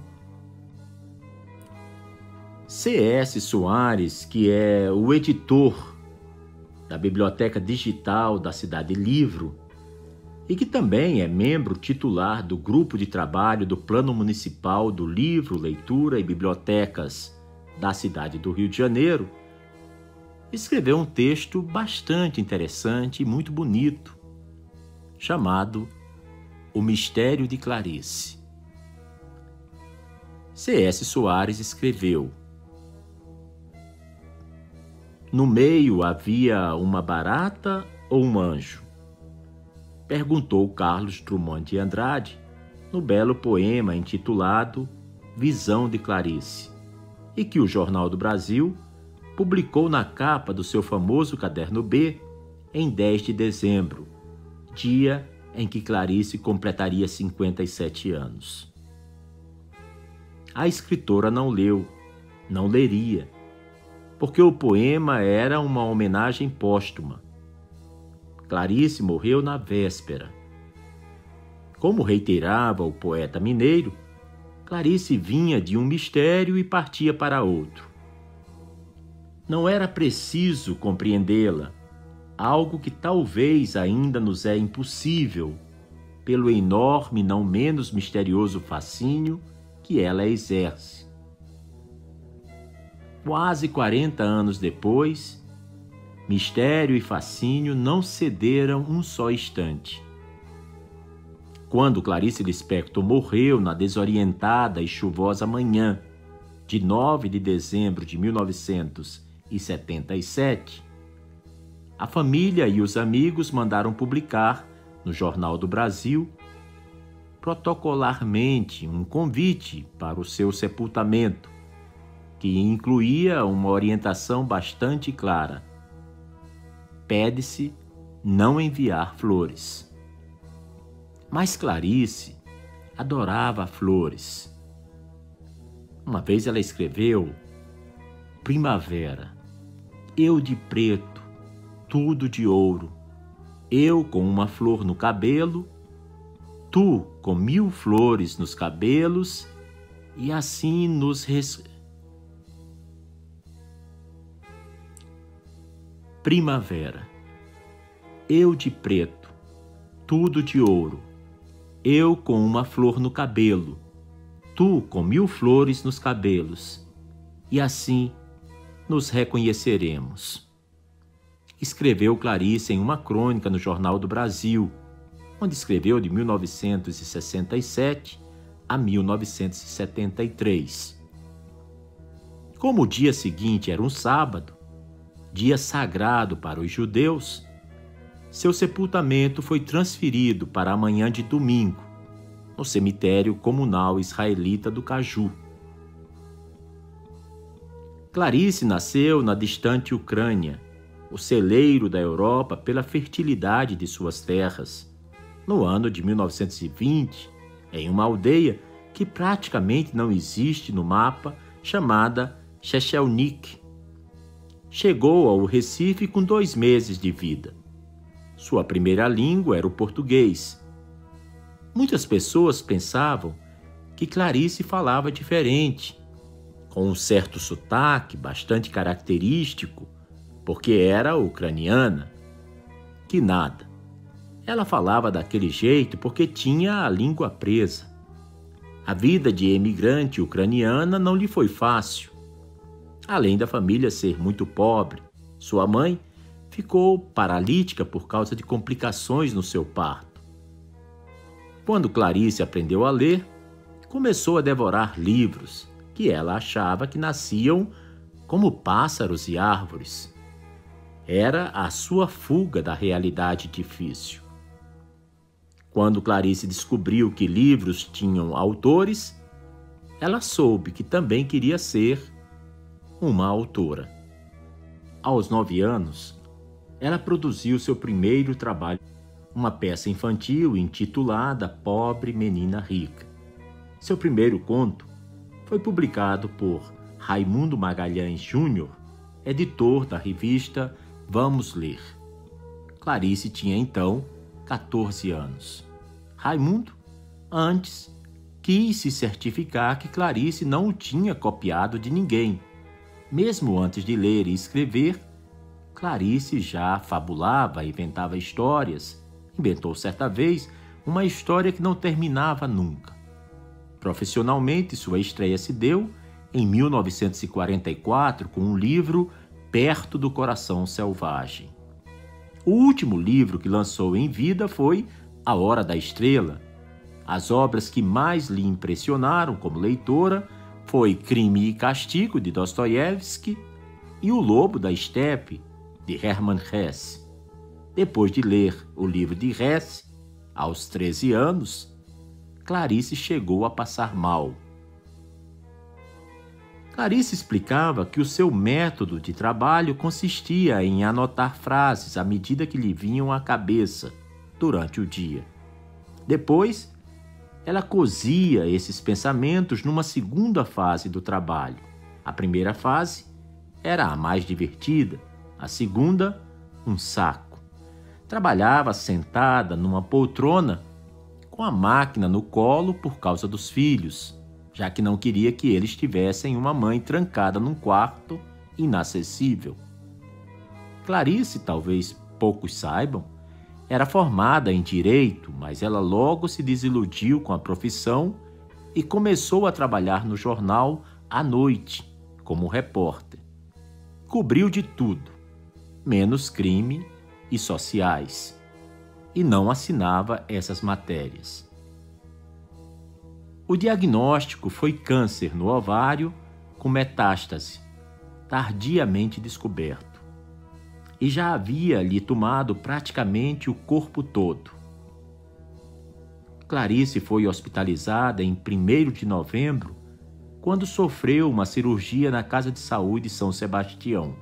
S2: C S Soares, que é o editor da Biblioteca Digital da Cidade Livro, e que também é membro titular do Grupo de Trabalho do Plano Municipal do Livro, Leitura e Bibliotecas da cidade do Rio de Janeiro, escreveu um texto bastante interessante e muito bonito, chamado O Mistério de Clarice. C S Soares escreveu: no meio havia uma barata ou um anjo? Perguntou Carlos Drummond de Andrade no belo poema intitulado Visão de Clarice, e que o Jornal do Brasil publicou na capa do seu famoso Caderno B em dez de dezembro, dia em que Clarice completaria cinquenta e sete anos. A escritora não leu, não leria, porque o poema era uma homenagem póstuma. Clarice morreu na véspera. Como reiterava o poeta mineiro, Clarice vinha de um mistério e partia para outro. Não era preciso compreendê-la, algo que talvez ainda nos é impossível, pelo enorme, não menos misterioso fascínio que ela exerce. Quase quarenta anos depois, mistério e fascínio não cederam um só instante. Quando Clarice Lispector morreu na desorientada e chuvosa manhã de nove de dezembro de mil novecentos e setenta e sete, a família e os amigos mandaram publicar no Jornal do Brasil, protocolarmente, um convite para o seu sepultamento, que incluía uma orientação bastante clara: pede-se não enviar flores. Mas Clarice adorava flores. Uma vez ela escreveu: primavera, eu de preto, tudo de ouro, eu com uma flor no cabelo, tu com mil flores nos cabelos, e assim nos res... Primavera, eu de preto, tudo de ouro, eu com uma flor no cabelo, tu com mil flores nos cabelos, e assim nos reconheceremos. Escreveu Clarice em uma crônica no Jornal do Brasil, onde escreveu de mil novecentos e sessenta e sete a mil novecentos e setenta e três. Como o dia seguinte era um sábado, dia sagrado para os judeus, seu sepultamento foi transferido para a manhã de domingo, no cemitério comunal israelita do Caju. Clarice nasceu na distante Ucrânia, o celeiro da Europa pela fertilidade de suas terras, no ano de mil novecentos e vinte, em uma aldeia que praticamente não existe no mapa, chamada Shechelnik. Chegou ao Recife com dois meses de vida. Sua primeira língua era o português. Muitas pessoas pensavam que Clarice falava diferente, com um certo sotaque bastante característico, porque era ucraniana. Que nada. Ela falava daquele jeito porque tinha a língua presa. A vida de imigrante ucraniana não lhe foi fácil. Além da família ser muito pobre, sua mãe ficou paralítica por causa de complicações no seu parto. Quando Clarice aprendeu a ler, começou a devorar livros que ela achava que nasciam como pássaros e árvores. Era a sua fuga da realidade difícil. Quando Clarice descobriu que livros tinham autores, ela soube que também queria ser uma autora. Aos nove anos, ela produziu seu primeiro trabalho, uma peça infantil intitulada Pobre Menina Rica. Seu primeiro conto foi publicado por Raimundo Magalhães Júnior, editor da revista Vamos Ler. Clarice tinha então quatorze anos. Raimundo, antes, quis se certificar que Clarice não o tinha copiado de ninguém. Mesmo antes de ler e escrever, Clarice já fabulava, inventava histórias. Inventou certa vez uma história que não terminava nunca. Profissionalmente, sua estreia se deu em mil novecentos e quarenta e quatro com o livro Perto do Coração Selvagem. O último livro que lançou em vida foi A Hora da Estrela. As obras que mais lhe impressionaram como leitora foi Crime e Castigo, de Dostoiévski, e O Lobo da Estepe, de Hermann Hesse. Depois de ler o livro de Hesse, aos treze anos, Clarice chegou a passar mal. Clarice explicava que o seu método de trabalho consistia em anotar frases à medida que lhe vinham à cabeça durante o dia. Depois, ela cozia esses pensamentos numa segunda fase do trabalho. A primeira fase era a mais divertida, a segunda, um saco. Trabalhava sentada numa poltrona com a máquina no colo por causa dos filhos, já que não queria que eles tivessem uma mãe trancada num quarto inacessível. Clarice, talvez poucos saibam, era formada em direito, mas ela logo se desiludiu com a profissão e começou a trabalhar no jornal à noite, como repórter. Cobriu de tudo, menos crime e sociais, e não assinava essas matérias. O diagnóstico foi câncer no ovário com metástase, tardiamente descoberto, e já havia lhe tomado praticamente o corpo todo. Clarice foi hospitalizada em primeiro de novembro, quando sofreu uma cirurgia na Casa de Saúde São Sebastião.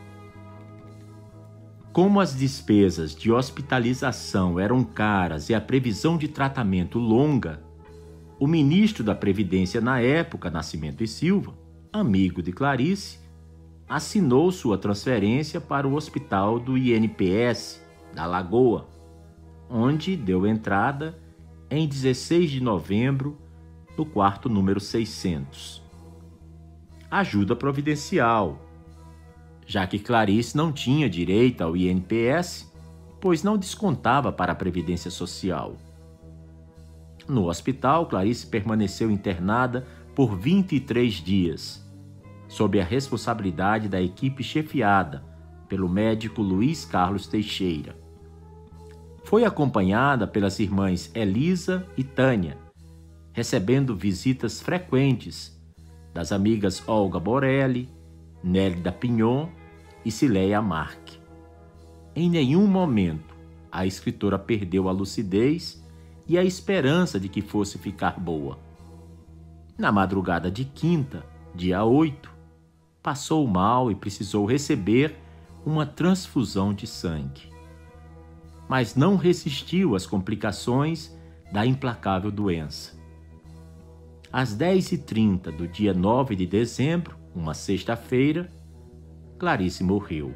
S2: Como as despesas de hospitalização eram caras e a previsão de tratamento longa, o ministro da Previdência na época, Nascimento e Silva, amigo de Clarice, assinou sua transferência para o hospital do I N P S da Lagoa, onde deu entrada em dezesseis de novembro no quarto número seiscentos. Ajuda providencial, já que Clarice não tinha direito ao I N P S, pois não descontava para a Previdência Social. No hospital, Clarice permaneceu internada por vinte e três dias, sob a responsabilidade da equipe chefiada pelo médico Luiz Carlos Teixeira. Foi acompanhada pelas irmãs Elisa e Tânia, recebendo visitas frequentes das amigas Olga Borelli, Nélida Pinhon e Cileia Marque. Em nenhum momento a escritora perdeu a lucidez e a esperança de que fosse ficar boa. Na madrugada de quinta, dia oito, passou mal e precisou receber uma transfusão de sangue. Mas não resistiu às complicações da implacável doença. Às dez e trinta do dia nove de dezembro, uma sexta-feira, Clarice morreu.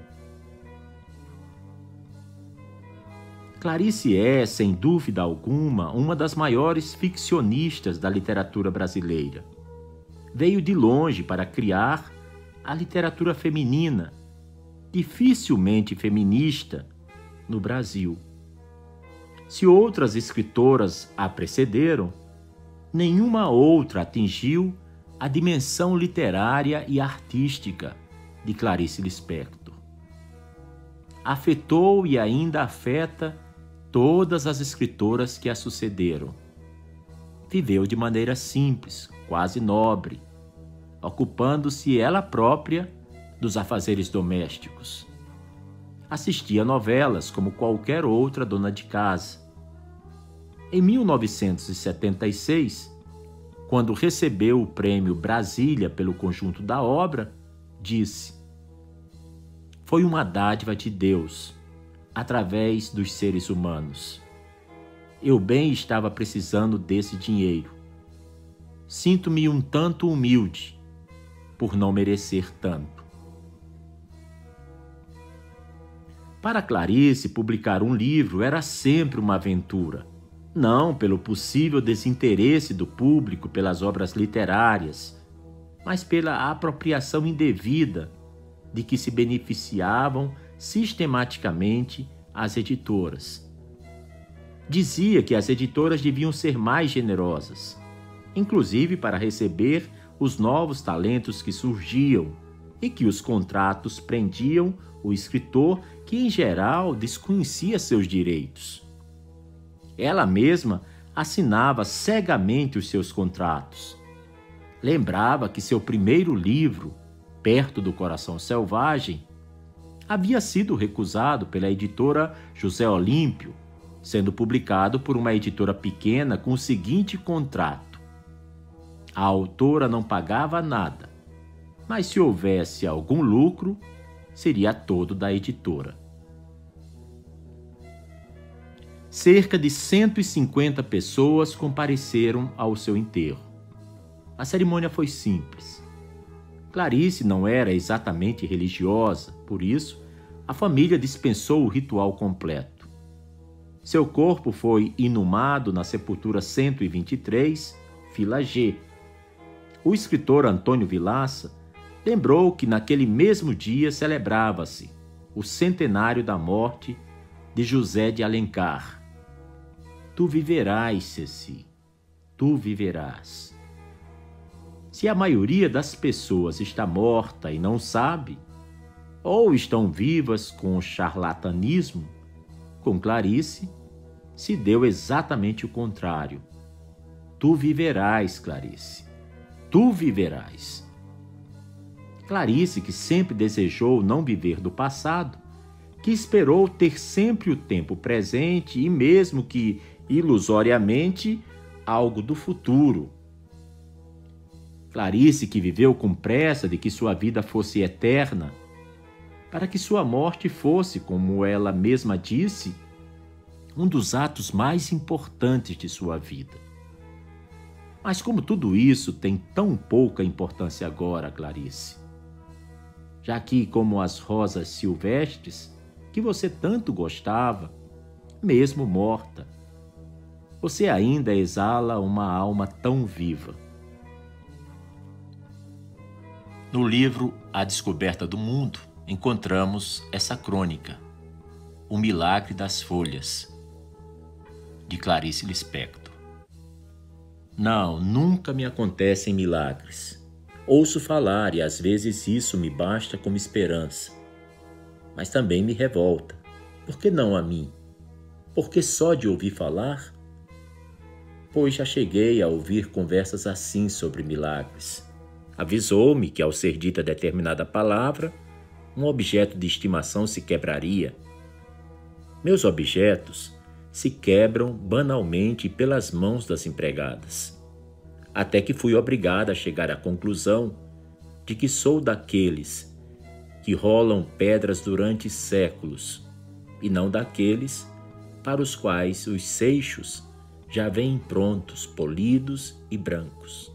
S2: Clarice é, sem dúvida alguma, uma das maiores ficcionistas da literatura brasileira. Veio de longe para criar a literatura feminina, dificilmente feminista, no Brasil. Se outras escritoras a precederam, nenhuma outra atingiu a dimensão literária e artística de Clarice Lispector. Afetou e ainda afeta todas as escritoras que a sucederam. Viveu de maneira simples, quase nobre, ocupando-se ela própria dos afazeres domésticos. Assistia novelas como qualquer outra dona de casa. Em mil novecentos e setenta e seis, quando recebeu o prêmio Brasília pelo conjunto da obra, disse: "Foi uma dádiva de Deus, através dos seres humanos. Eu bem estava precisando desse dinheiro. Sinto-me um tanto humilde por não merecer tanto." Para Clarice, publicar um livro era sempre uma aventura, não pelo possível desinteresse do público pelas obras literárias, mas pela apropriação indevida de que se beneficiavam sistematicamente as editoras. Dizia que as editoras deviam ser mais generosas, inclusive para receber os novos talentos que surgiam, e que os contratos prendiam o escritor que, em geral, desconhecia seus direitos. Ela mesma assinava cegamente os seus contratos. Lembrava que seu primeiro livro, Perto do Coração Selvagem, havia sido recusado pela editora José Olímpio, sendo publicado por uma editora pequena com o seguinte contrato: a autora não pagava nada, mas se houvesse algum lucro, seria todo da editora. Cerca de cento e cinquenta pessoas compareceram ao seu enterro. A cerimônia foi simples. Clarice não era exatamente religiosa, por isso, a família dispensou o ritual completo. Seu corpo foi inumado na sepultura cento e vinte e três, fila G. O escritor Antônio Vilaça lembrou que naquele mesmo dia celebrava-se o centenário da morte de José de Alencar. Tu viverás, Ceci, tu viverás. Se a maioria das pessoas está morta e não sabe, ou estão vivas com charlatanismo, com Clarice se deu exatamente o contrário. Tu viverás, Clarice. Tu viverás. Clarice, que sempre desejou não viver do passado, que esperou ter sempre o tempo presente e mesmo que ilusoriamente algo do futuro. Clarice, que viveu com pressa de que sua vida fosse eterna, para que sua morte fosse, como ela mesma disse, um dos atos mais importantes de sua vida. Mas como tudo isso tem tão pouca importância agora, Clarice? Já que, como as rosas silvestres, que você tanto gostava, mesmo morta, você ainda exala uma alma tão viva. No livro A Descoberta do Mundo, encontramos essa crônica, O Milagre das Folhas, de Clarice Lispector. Não, nunca me acontecem milagres. Ouço falar e às vezes isso me basta como esperança. Mas também me revolta. Por que não a mim? Por que só de ouvir falar? Pois já cheguei a ouvir conversas assim sobre milagres. Avisou-me que ao ser dita determinada palavra, um objeto de estimação se quebraria. Meus objetos se quebram banalmente pelas mãos das empregadas. Até que fui obrigada a chegar à conclusão de que sou daqueles que rolam pedras durante séculos e não daqueles para os quais os seixos já vêm prontos, polidos e brancos.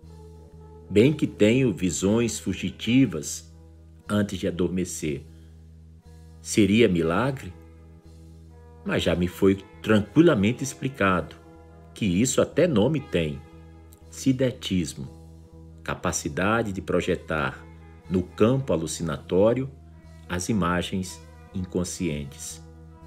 S2: Bem que tenho visões fugitivas antes de adormecer. Seria milagre? Mas já me foi tranquilamente explicado que isso até nome tem: sidetismo, capacidade de projetar no campo alucinatório as imagens inconscientes.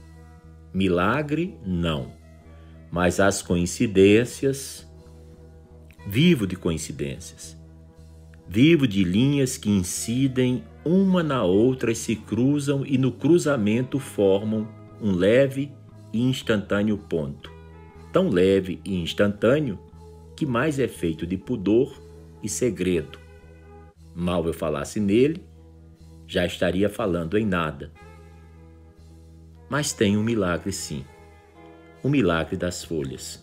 S2: Milagre, não, mas as coincidências, vivo de coincidências, vivo de linhas que incidem uma na outra e se cruzam e no cruzamento formam um leve e instantâneo ponto, tão leve e instantâneo que mais é feito de pudor e segredo. Mal eu falasse nele, já estaria falando em nada. Mas tem um milagre sim, o milagre das folhas.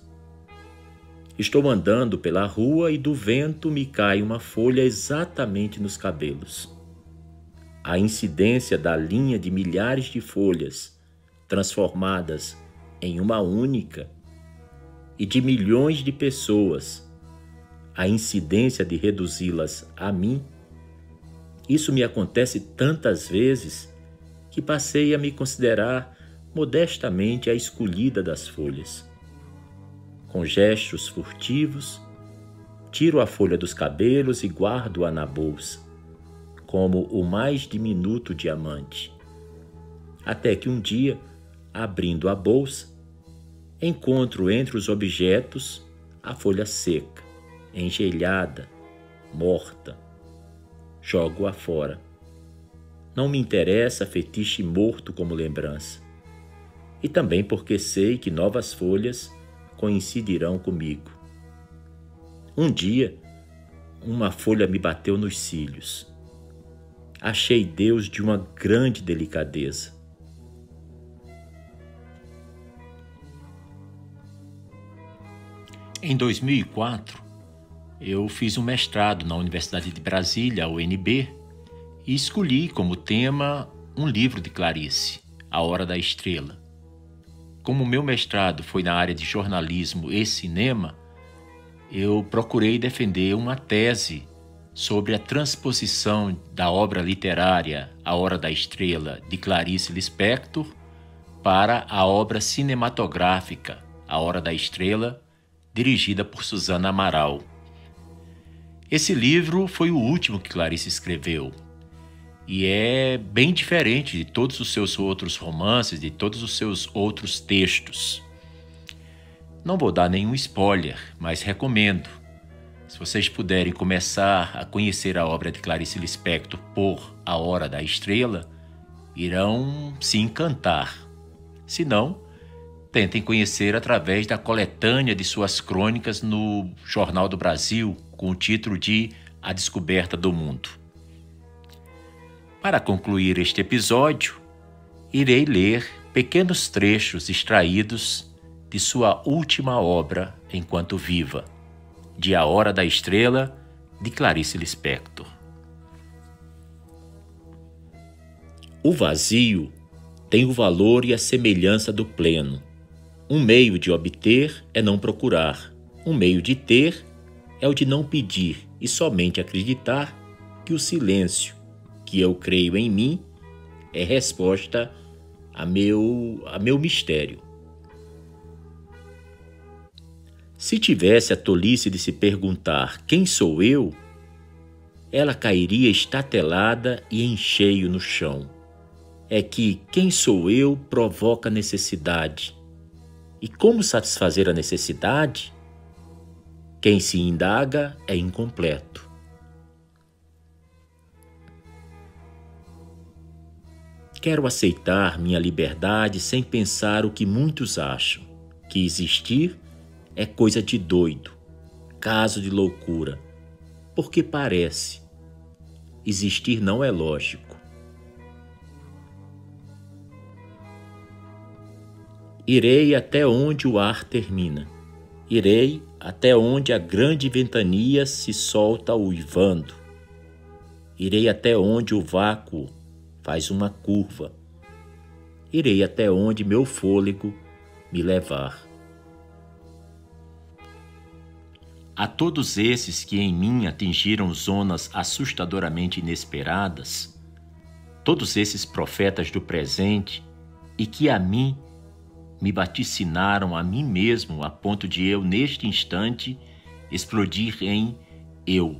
S2: Estou andando pela rua e do vento me cai uma folha exatamente nos cabelos. A incidência da linha de milhares de folhas transformadas em uma única e de milhões de pessoas, a incidência de reduzi-las a mim, isso me acontece tantas vezes que passei a me considerar modestamente a escolhida das folhas. Com gestos furtivos, tiro a folha dos cabelos e guardo-a na bolsa, como o mais diminuto diamante. Até que um dia, abrindo a bolsa, encontro entre os objetos a folha seca, engelhada, morta. Jogo-a fora. Não me interessa fetiche morto como lembrança. E também porque sei que novas folhas coincidirão comigo. Um dia, uma folha me bateu nos cílios. Achei Deus de uma grande delicadeza. Em dois mil e quatro, eu fiz um mestrado na Universidade de Brasília, a U N B, e escolhi como tema um livro de Clarice, A Hora da Estrela. Como meu mestrado foi na área de jornalismo e cinema, eu procurei defender uma tese sobre a transposição da obra literária A Hora da Estrela, de Clarice Lispector, para a obra cinematográfica A Hora da Estrela, dirigida por Susana Amaral. Esse livro foi o último que Clarice escreveu e é bem diferente de todos os seus outros romances, de todos os seus outros textos. Não vou dar nenhum spoiler, mas recomendo. Se vocês puderem começar a conhecer a obra de Clarice Lispector por A Hora da Estrela, irão se encantar. Se não, tentem conhecer através da coletânea de suas crônicas no Jornal do Brasil, com o título de A Descoberta do Mundo. Para concluir este episódio, irei ler pequenos trechos extraídos de sua última obra enquanto viva, de A Hora da Estrela, de Clarice Lispector. O vazio tem o valor e a semelhança do pleno. Um meio de obter é não procurar. Um meio de ter é o de não pedir e somente acreditar que o silêncio, que eu creio em mim, é resposta a meu, a meu mistério. Se tivesse a tolice de se perguntar quem sou eu, ela cairia estatelada e em cheio no chão. É que quem sou eu provoca necessidade. E como satisfazer a necessidade? Quem se indaga é incompleto. Quero aceitar minha liberdade sem pensar o que muitos acham, que existir é coisa de doido, caso de loucura, porque parece. Existir não é lógico. Irei até onde o ar termina. Irei até onde a grande ventania se solta uivando. Irei até onde o vácuo faz uma curva. Irei até onde meu fôlego me levar. A todos esses que em mim atingiram zonas assustadoramente inesperadas, todos esses profetas do presente e que a mim me vaticinaram a mim mesmo a ponto de eu, neste instante, explodir em eu.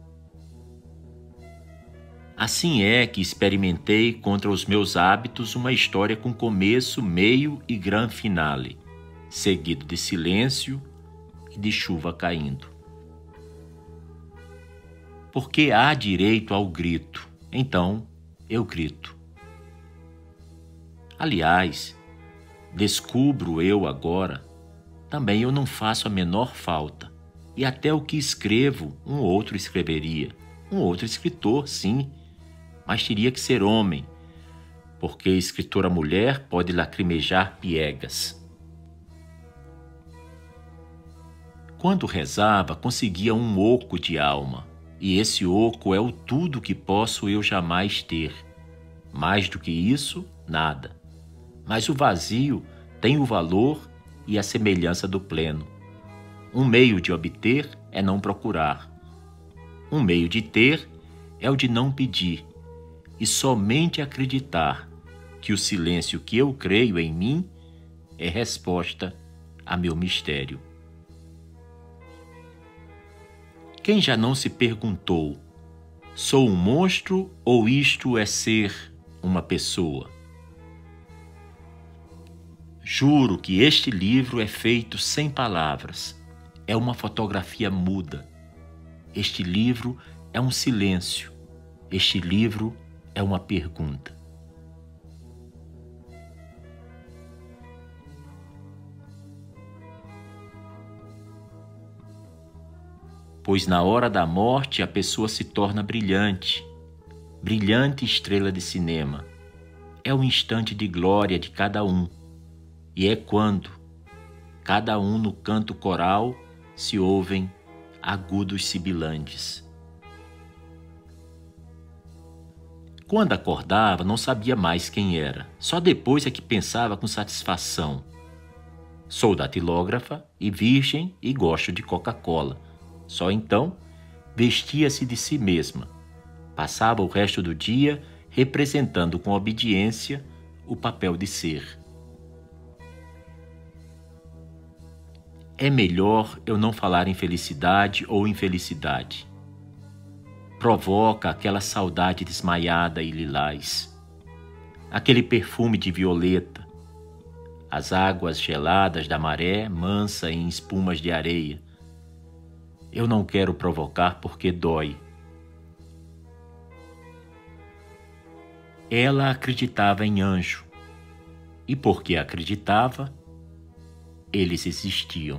S2: Assim é que experimentei contra os meus hábitos uma história com começo, meio e gran finale, seguido de silêncio e de chuva caindo. Porque há direito ao grito, então eu grito. Aliás, descubro eu agora, também eu não faço a menor falta, e até o que escrevo um outro escreveria, um outro escritor, sim, mas teria que ser homem, porque escritora mulher pode lacrimejar piegas. Quando rezava, conseguia um oco de alma, e esse oco é o tudo que posso eu jamais ter. Mais do que isso, nada. Mas o vazio tem o valor e a semelhança do pleno. Um meio de obter é não procurar. Um meio de ter é o de não pedir, e somente acreditar que o silêncio que eu creio em mim é resposta a meu mistério. Quem já não se perguntou, sou um monstro ou isto é ser uma pessoa? Juro que este livro é feito sem palavras, é uma fotografia muda. Este livro é um silêncio, este livro é uma pergunta. Pois na hora da morte a pessoa se torna brilhante, brilhante estrela de cinema. É o instante de glória de cada um, e é quando, cada um no canto coral, se ouvem agudos sibilantes. Quando acordava, não sabia mais quem era, só depois é que pensava com satisfação. Sou datilógrafa e virgem e gosto de Coca-Cola. Só então, vestia-se de si mesma. Passava o resto do dia representando com obediência o papel de ser. É melhor eu não falar em felicidade ou infelicidade. Provoca aquela saudade desmaiada e lilás, aquele perfume de violeta, as águas geladas da maré mansa em espumas de areia, Eu não quero provocar porque dói. Ela acreditava em anjo, e porque acreditava, eles existiam.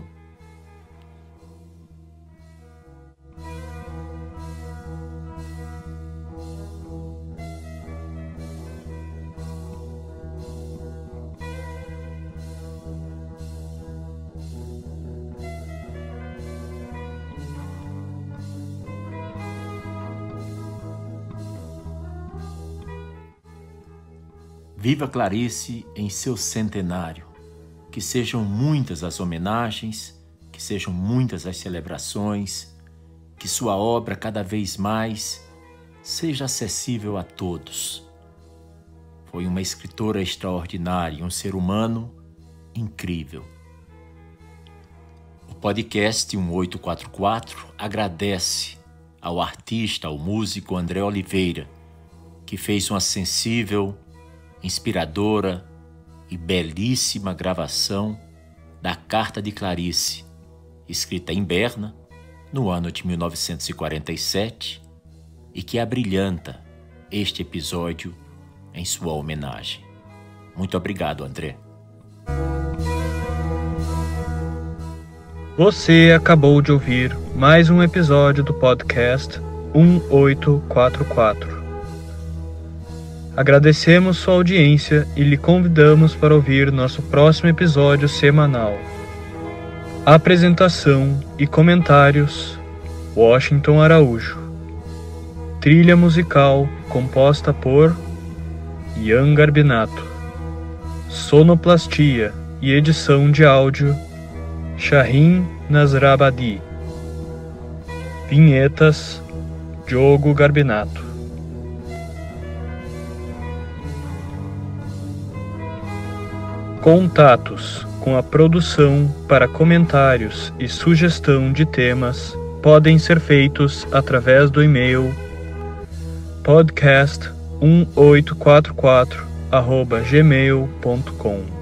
S2: Viva Clarice em seu centenário, que sejam muitas as homenagens, que sejam muitas as celebrações, que sua obra cada vez mais seja acessível a todos. Foi uma escritora extraordinária, um ser humano incrível. O podcast um oito quatro quatro agradece ao artista, ao músico André Oliveira, que fez uma sensível, inspiradora e belíssima gravação da Carta de Clarice, escrita em Berna, no ano de mil novecentos e quarenta e sete, e que abrilhanta este episódio em sua homenagem. Muito obrigado, André.
S1: Você acabou de ouvir mais um episódio do podcast um oito quatro quatro. Agradecemos sua audiência e lhe convidamos para ouvir nosso próximo episódio semanal. Apresentação e comentários: Washington Araújo. Trilha musical composta por Ian Garbinato. Sonoplastia e edição de áudio Shahin Nasrabadi. Vinhetas Diogo Garbinato. Contatos com a produção para comentários e sugestão de temas podem ser feitos através do e-mail podcast um oito quatro quatro arroba gmail ponto com.